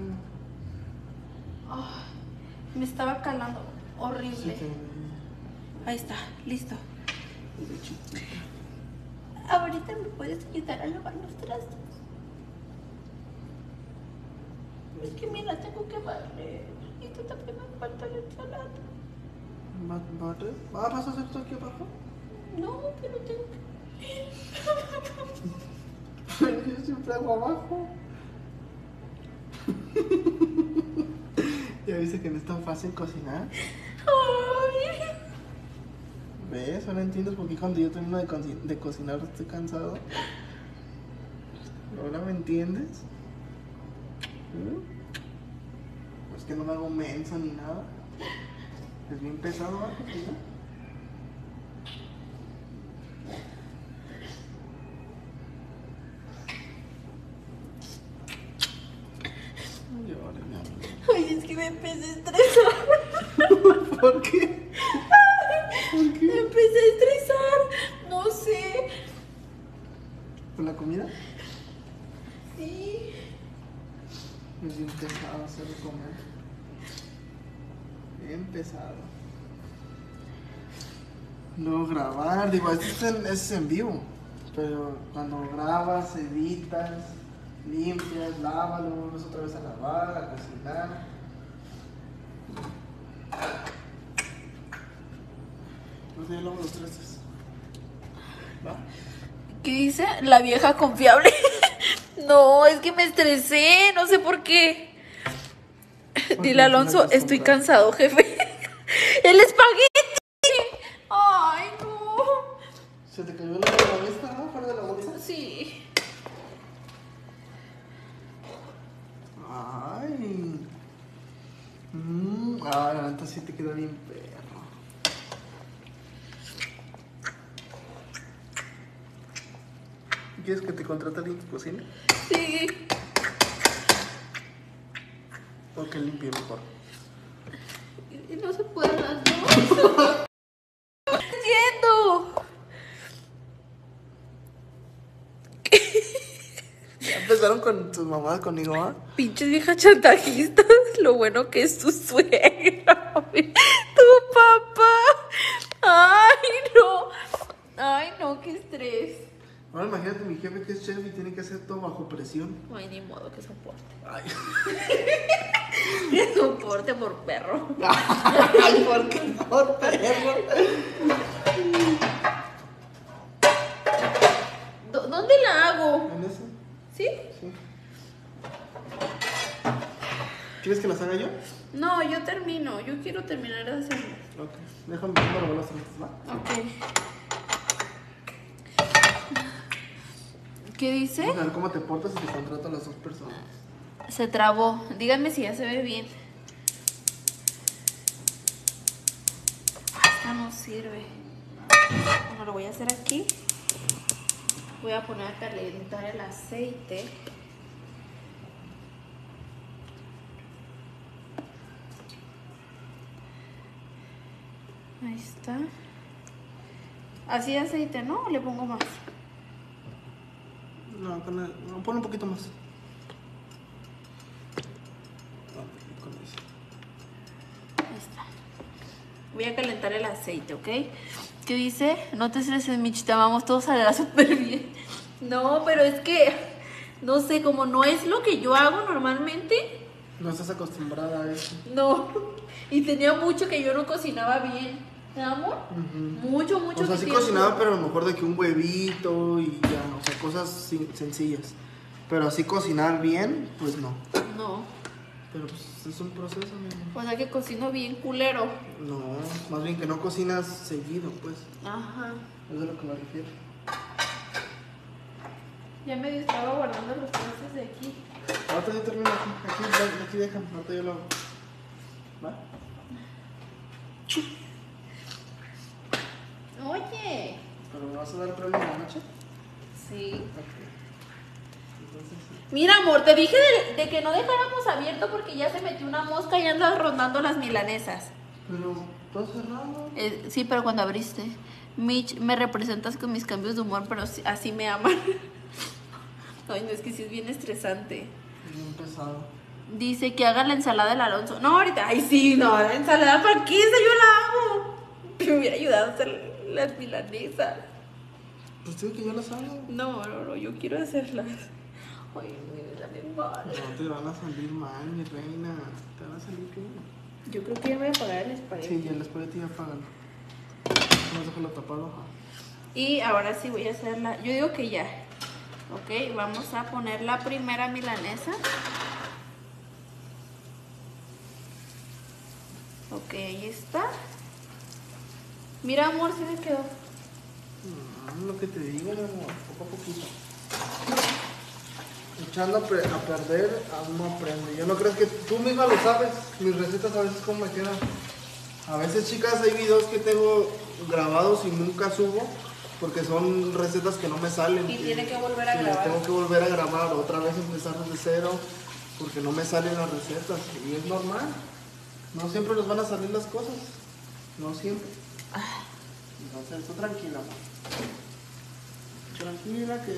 Oh, me estaba calando. Horrible. Sí, te ve. Ahí está, listo. De chiquita. Ahorita me puedes ayudar a lavar los trastes. Es que mira, tengo que barrer. Y tú también me falta la ensalada. ¿Vas a hacer esto aquí abajo? No, pero tengo que... Yo siempre hago abajo. ¿Ya viste que no es tan fácil cocinar? Ay. ¿Ves? Ahora entiendes por qué cuando yo termino de cocinar estoy cansado. ¿Ahora me entiendes? Es que no me hago mensa ni nada. Es bien pesado abajo, ¿sí? No llores, mi amor. Ay, es que me empecé a estresar. ¿Por qué? ¿Por Me qué? empecé a estresar. No sé. ¿Por la comida? Sí. Es bien pesado hacer de comer. Bien pesado. Luego grabar, digo, esto es en vivo. Pero cuando grabas, editas, limpias, lávalo, vuelves otra vez a lavar, a cocinar. Ahorita ya lavo los trastes. ¿Va? ¿Qué dice? La vieja confiable. No, es que me estresé. No sé por qué. Dile, Alonso, estoy cansado, jefe. El espagueti. Ay, Ah, la neta sí te quedó bien perro. ¿Quieres que te contrate alguien que cocine? Sí. O que limpie mejor. Y no se puede las dos. ¡Entiendo! Ya empezaron con tus mamás conmigo, ¿ah? Pinches viejas chantajistas. Lo bueno que es tu suegra. Tu papá. Ay, no, qué estrés. Ahora imagínate mi jefe que es chef y tiene que hacer todo bajo presión. No hay ni modo que soporte. Ay, Que soporte por perro. ay, ¿por qué por perro? ¿Dónde la hago? ¿En eso? ¿Sí? Sí. ¿Quieres que las haga yo? No, yo termino. Yo quiero terminar de hacerlo. Ok. Déjame lavar las trastes, ¿va? Ok. ¿Qué dice? Vamos a ver cómo te portas si te contrato a las dos personas. Se trabó. Díganme si ya se ve bien. Esta no sirve. Bueno, lo voy a hacer aquí. Voy a poner a calentar el aceite. Ahí está. Así de aceite, ¿no? ¿O le pongo más? No, no, ponle un poquito más. Con eso. Ahí está. Voy a calentar el aceite, ¿ok? ¿Qué dice? No te estreses, Mitch, te amamos, todo saldrá súper bien. No, pero es que, no sé, como no es lo que yo hago normalmente, No estás acostumbrada a eso. no. Y tenía mucho que yo no cocinaba bien. ¿Me amor? Mucho O sea, sí tiempo. cocinaba, pero a lo mejor de que un huevito y ya, o sea, cosas sencillas. Pero así cocinar bien, pues no. No. Pero pues es un proceso, mi amor. O sea que cocino bien culero. No, más bien que no cocinas seguido, pues. Ajá. Eso es a lo que me refiero. Ya medio estaba guardando los trozos de aquí. Ahorita yo termino aquí. Aquí dejan, ahorita yo lo hago. ¿Va? Oye. ¿Pero me vas a dar premio en la noche? Sí. Ok. Entonces sí. Mira, amor, te dije de que no dejáramos abierto porque ya se metió una mosca y anda rondando las milanesas. Pero, ¿todo cerrado? Sí, pero cuando abriste. Mitch, me representas con mis cambios de humor, pero así me aman. Ay, no, es que sí es bien estresante. Bien pesado. Dice que haga la ensalada del Alonso. No, ahorita. Ay, sí, no, la ensalada, ¿para qué? Esa yo la hago. Me hubiera ayudado a hacer las milanesas. Pues digo que yo las hago. No, yo quiero hacerlas. Ay, me salen mal. No te van a salir mal, mi reina. Te van a salir bien. Yo creo que ya voy a apagar el espagueti. Sí, ya el espagueti ya pagan. Vamos a dejarlo tapado. Ajá. Y ahora sí voy a hacerla. Yo digo que ya. Ok, vamos a poner la primera milanesa. Ok, ahí está. Mira, amor, si me quedó. Lo que te digo, mi amor, poco a poquito. Echando a perder, aún no aprende. Yo no creo que tú misma lo sabes. Mis recetas a veces cómo me quedan. A veces, chicas, hay videos que tengo grabados y nunca subo porque son recetas que no me salen. Y tiene que volver a y grabar. Tengo que volver a grabar, otra vez empezar desde cero porque no me salen las recetas. Y es normal. No siempre nos van a salir las cosas. No siempre. Entonces, tú tranquila, amor. Tranquila que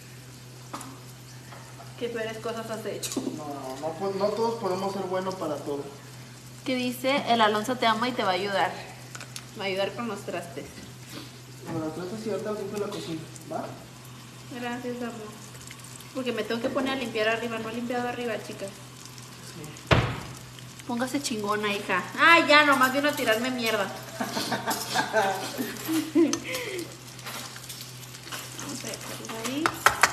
Qué peores cosas has hecho. no todos podemos ser buenos para todo. Que dice, el Alonso te ama y te va a ayudar. Va a ayudar con los trastes. Bueno, entonces si ahorita limpio la cocina, ¿va? Gracias, amor. Porque me tengo que poner a limpiar arriba. No he limpiado arriba, chicas. Sí. Póngase chingona, hija. Ay, ya, nomás vino a tirarme mierda. Vamos a dejarlo ahí.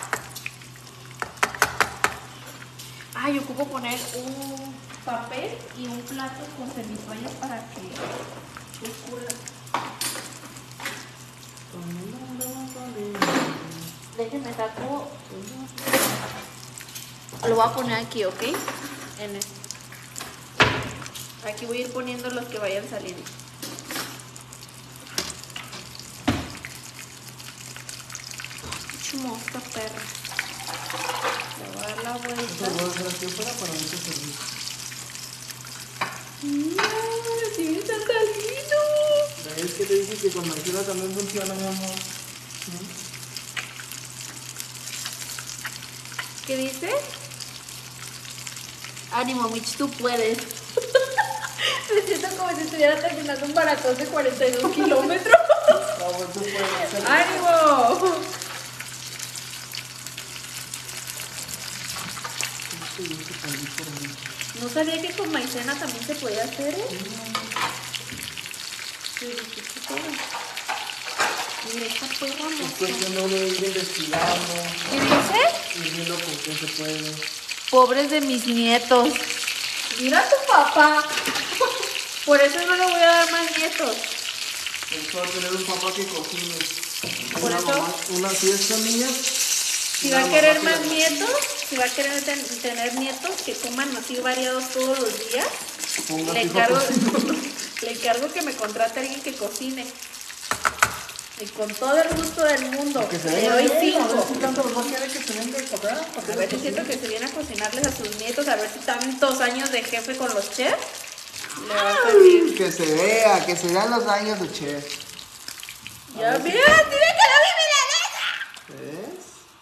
Ay, ocupo poner un papel y un plato con servitoallas para que escurra. Déjenme saco. Lo voy a poner aquí, ¿ok? En este. Aquí voy a ir poniendo los que vayan saliendo. Chumosa perra. Le voy a dar la vuelta. Esto lo voy a hacer aquí afuera para no te servir. ¡Sí me están saliendo! Es que te dije que con maicena también funciona, mi amor. ¿Qué dice? Ánimo, Mitch, tú puedes. Me siento como si estuviera terminando un maratón de 42 kilómetros. Vamos, tú puedes. ¡Ánimo! No sabía que con maicena también se podía hacer, ¿eh? Mira, esta perra Es moza. cuestión de uno ir investigando, ¿Qué dice? ir viendo con qué se puede. Pobres de mis nietos. Mira a tu papá. Por eso no le voy a dar más nietos. Mejor tener un papá que cocine. Por Una eso- mamá, si es niña, Si va a querer más nietos, si va a querer tener nietos que coman así variados todos los días, le encargo que me contrate a alguien que cocine. Y con todo el gusto del mundo, que se le venga doy bien, a ver 5. si tanto los va a querer que se venga para acá. A ver si siento que se viene a cocinarles a sus nietos, a ver si tantos años de jefe con los chefs le va a servir. Que se vean los años de chef. Ya, mira, mira que la milanesa. ¿Ves?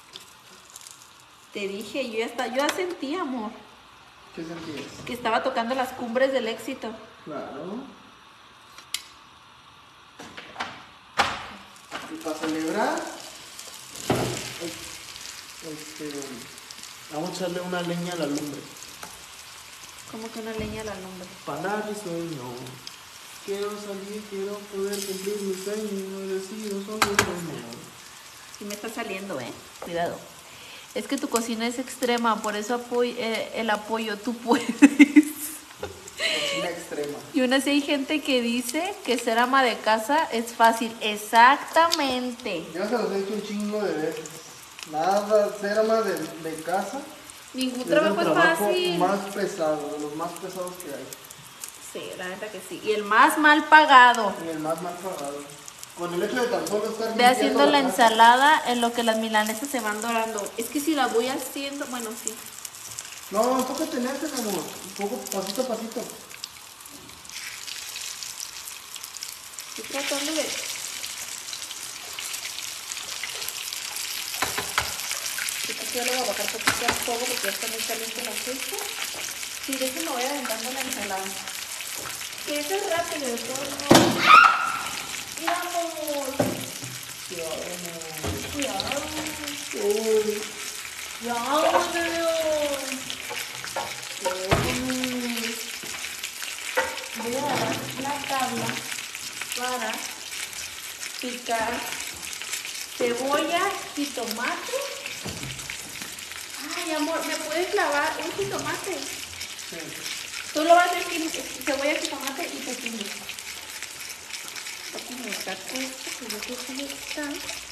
Te dije, yo ya sentí, amor, ¿Qué sentías? que estaba tocando las cumbres del éxito. Claro. Y para celebrar, vamos a echarle una leña a la lumbre. Como que una leña a la lumbre. Para mi sueño. Quiero salir, quiero poder cumplir mi sueño. He decidido sobre el sueño. Sí me está saliendo, cuidado. Es que tu cocina es extrema, por eso el apoyo, tú puedes. Cocina extrema. Y aún así hay gente que dice que ser ama de casa es fácil. Exactamente. Yo se los he dicho un chingo de veces. Nada, ser ama de casa Ningún es trabajo el es trabajo fácil. más pesado, de los más pesados que hay. Sí, la neta que sí. Y el más mal pagado. Y el más mal pagado. Con el hecho de tan solo estar Ve haciendo limpiando la casa. ensalada en lo que las milanesas se van dorando. Es que si la voy haciendo, bueno, sí. No, enfócate en este, mi amor. Un poco, pasito a pasito. Estoy tratando de... Yo le voy a bajar poquito al fuego porque ya está muy caliente el aceite. Sí, de eso me voy aventando la ensalada. Que eso es rápido, de todos modos. ¡Vamos! Cuidado. Uy, ¡Vámonos! Voy a agarrar la tabla para picar cebolla y tomate. Ay, amor, ¿me puedes lavar un jitomate? sí. Tú lo vas a decir cebolla, jitomate y pepino. Voy a sacar esto, que yo creo que ya está.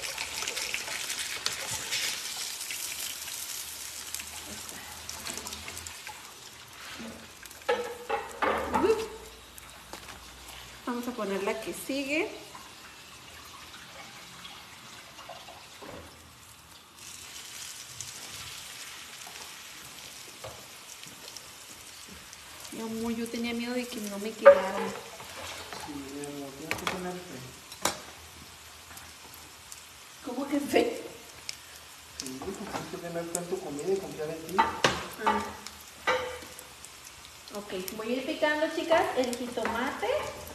Vamos a poner la que sigue. Mi amor, yo tenía miedo de que no me quedara. Sí, mi amor, tienes que tener fe. ¿Cómo que fe? Sí, tienes que tener fe en tu comida y confiar en ti. Ah. Ok, voy a ir picando, chicas, el jitomate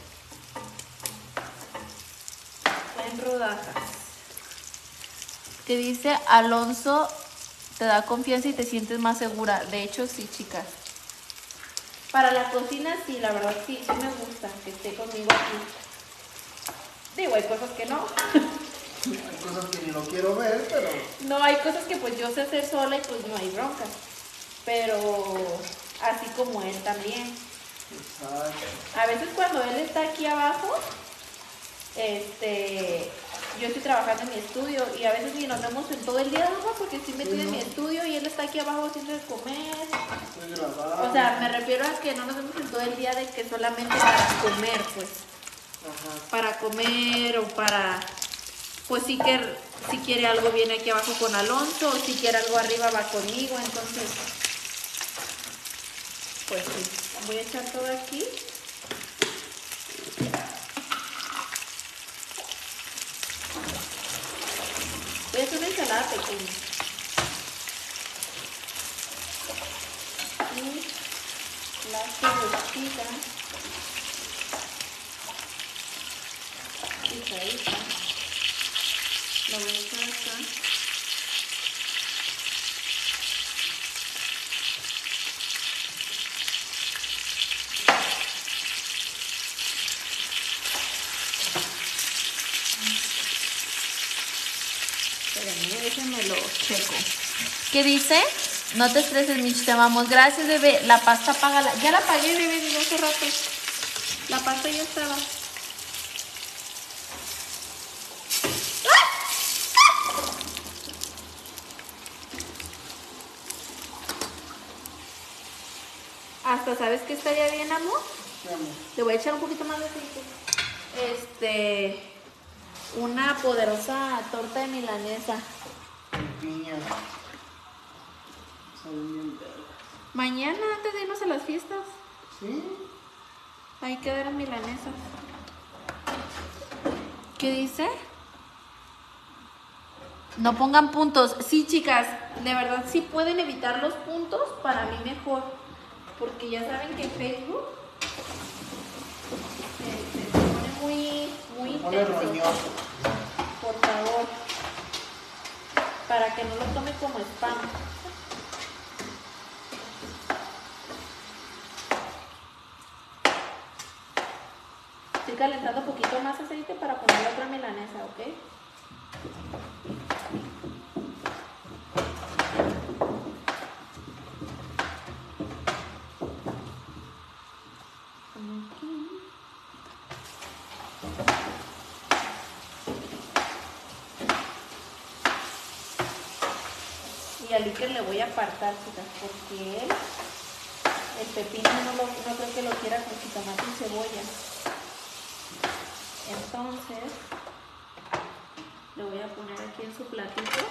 en rodajas. Que dice Alonso, te da confianza y te sientes más segura. De hecho, sí, chicas. Para la cocina, sí, la verdad, sí, sí me gusta que esté conmigo aquí. Digo, hay cosas que no. Hay cosas que ni lo quiero ver, pero No, hay cosas que pues yo sé hacer sola y pues no hay bronca. Pero así como él también. exacto. A veces cuando él está aquí abajo, yo estoy trabajando en mi estudio y a veces ni nos vemos en todo el día, ¿no? Porque estoy metida en mi estudio y él está aquí abajo haciendo de comer. Estoy grabando. O sea, me refiero a que no nos vemos en todo el día de que solamente para comer, pues. Ajá. Para comer o para, pues si quiere algo viene aquí abajo con Alonso o si quiere algo arriba va conmigo, entonces, pues sí, voy a echar todo aquí. Voy a hacer una ensalada pequeña. Y la cebollita. Picadita. La voy a echar acá. Espérenme, déjenme lo checo. ¿Qué dice? No te estreses, Mitch, te amamos. Gracias, bebé. La pasta págala. Ya la pagué, bebé, desde hace rato. La pasta ya estaba. Hasta, ¿sabes qué estaría bien, amor? ¿Qué, amor? Le voy a echar un poquito más de aceite. Una poderosa torta de milanesa. Con piña. Saben bien verga. Mañana, antes de irnos a las fiestas, ¿Sí? hay que ver milanesas. ¿Qué dice? No pongan puntos. Sí, chicas, de verdad, si pueden evitar los puntos, para mí mejor. Porque ya saben que Facebook se pone muy Pone intenso. roñoso. Por favor. Para que no lo tome como spam. Estoy calentando un poquito más aceite para poner la otra milanesa, ¿ok? Y al Iker le voy a apartar, chicas, porque él, el pepino no creo que lo quiera con jitomate y cebolla. Entonces, le voy a poner aquí en su platito.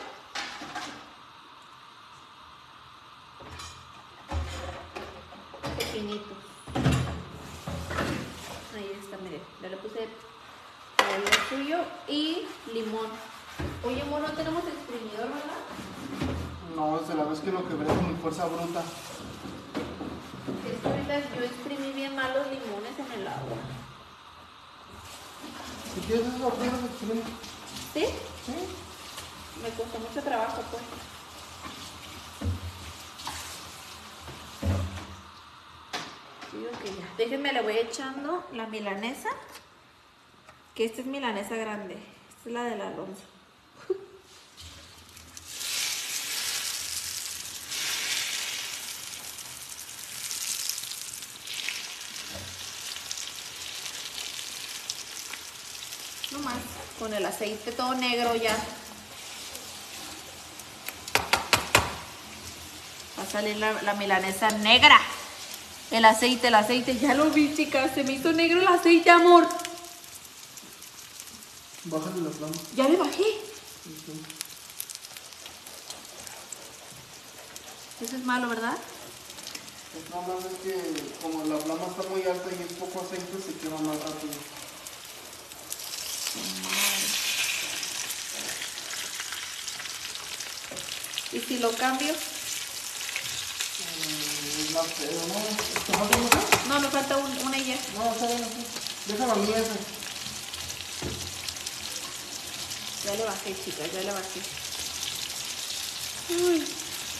Pepinitos. Ahí está, mire, ya le puse el suyo y limón. Oye, amor, no tenemos exprimidor, ¿verdad? No, desde la vez que lo quebré con mi fuerza bruta. Es que ahorita yo exprimí bien mal los limones en el agua. Si quieres eso, apenas exprime. ¿Sí? Sí. Me costó mucho trabajo, pues. Digo que ya. Déjenme, le voy echando la milanesa. Que esta es milanesa grande. Esta es la del Alonso. No más. Con el aceite todo negro ya. Va a salir la milanesa negra. El aceite, ya lo vi, chicas. Se me hizo negro el aceite, amor. Bájale la flama. Ya le bajé. Sí. Eso es malo, ¿verdad? Pues nada más es que como la flama está muy alta y es poco aceite, se quema más rápido. ¿Y si lo cambio? Es más feo, ¿no? ¿Te falta mucho? No, me falta una y ya. No, está bien así. Déjala a mí ese. Ya le bajé, chicas, ya le bajé. Uy.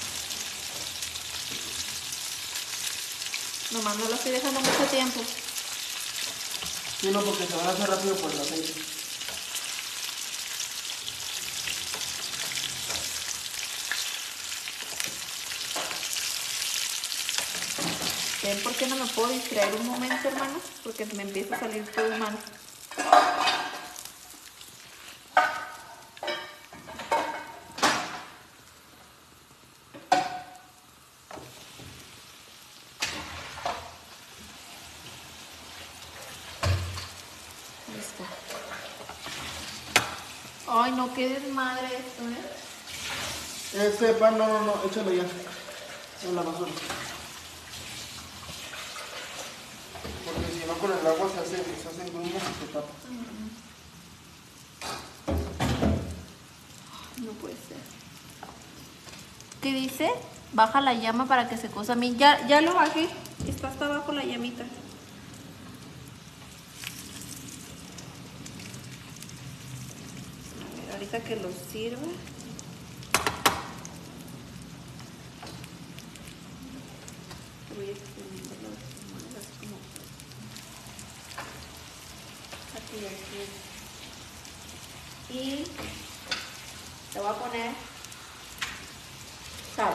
Nomás no lo estoy dejando mucho tiempo. Sí, no, porque se van a hacer rápido por el aceite. ¿Ven por qué no me puedo distraer un momento, hermanos? Porque me empieza a salir todo mal. Ay, no, qué desmadre esto, ¿eh? Este pan, no, échalo ya. En la basura. Porque si no con el agua se hacen grumos y se tapa. No puede ser. ¿Qué dice? Baja la llama para que se cosa. A mí ya lo bajé. Está hasta abajo la llamita. A ver, ahorita que lo sirva. Voy a exprimirlo así como aquí, aquí. Y le voy a poner sal.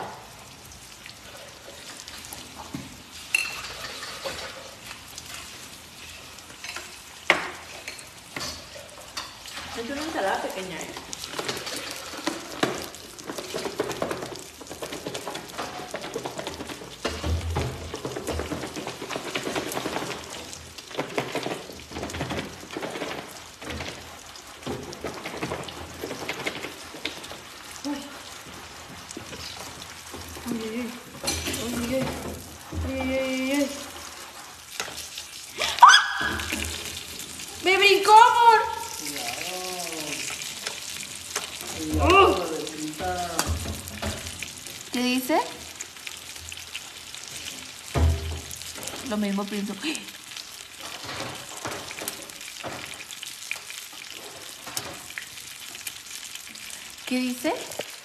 Es una ensalada pequeña, ¿eh? ¡Me brincó, amor! Cuidado. ¿Qué dice? Lo mismo pienso. ¿Qué dice?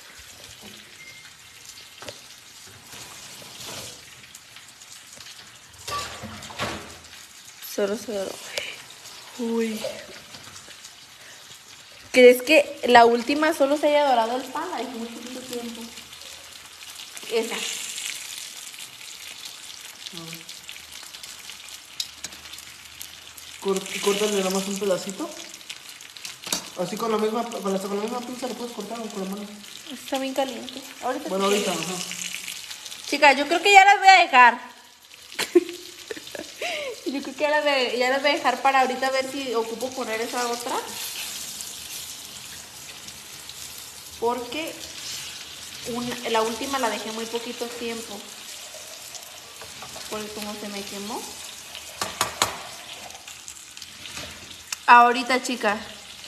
Solo. Uy. ¿Crees que la última solo se haya dorado el pan? La dejé muy poquito tiempo. Esa. Córtale nada más un pedacito. Así con la misma pinza le puedes cortar o con la mano. Está bien caliente. Ahorita Bueno, ahorita, ajá. Chicas, yo creo que ya las voy a dejar. Yo creo que ya las voy a dejar para ahorita ver si ocupo poner esa otra. Porque la última la dejé muy poquito tiempo. Porque como se me quemó. Ahorita, chicas.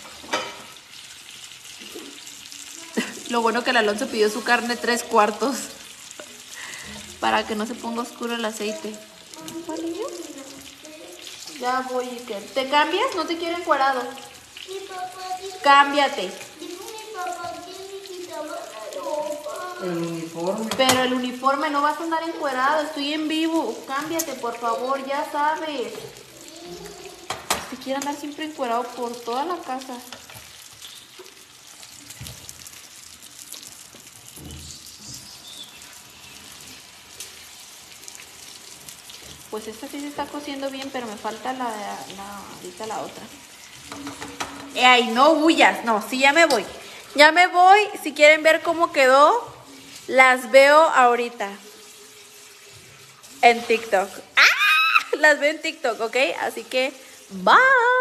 Lo bueno que el Alonso pidió su carne 3/4. Para que no se ponga oscuro el aceite. ¿Vale, niño? Ya voy, Iker. ¿Te cambias? No te quiero encuerado. Mi papá dijo, Cámbiate. mi papá que me quitaba la ropa. El uniforme. Pero el uniforme no vas a andar encuerado. Estoy en vivo. Cámbiate, por favor. Ya sabes. Si quiere andar siempre encuerado por toda la casa. Pues esta sí se está cociendo bien, pero me falta ahorita la otra. Ay, no huyas. No, sí, ya me voy. Ya me voy. Si quieren ver cómo quedó, las veo ahorita. En TikTok. ¡Ah! Las veo en TikTok, ¿ok? Así que, bye.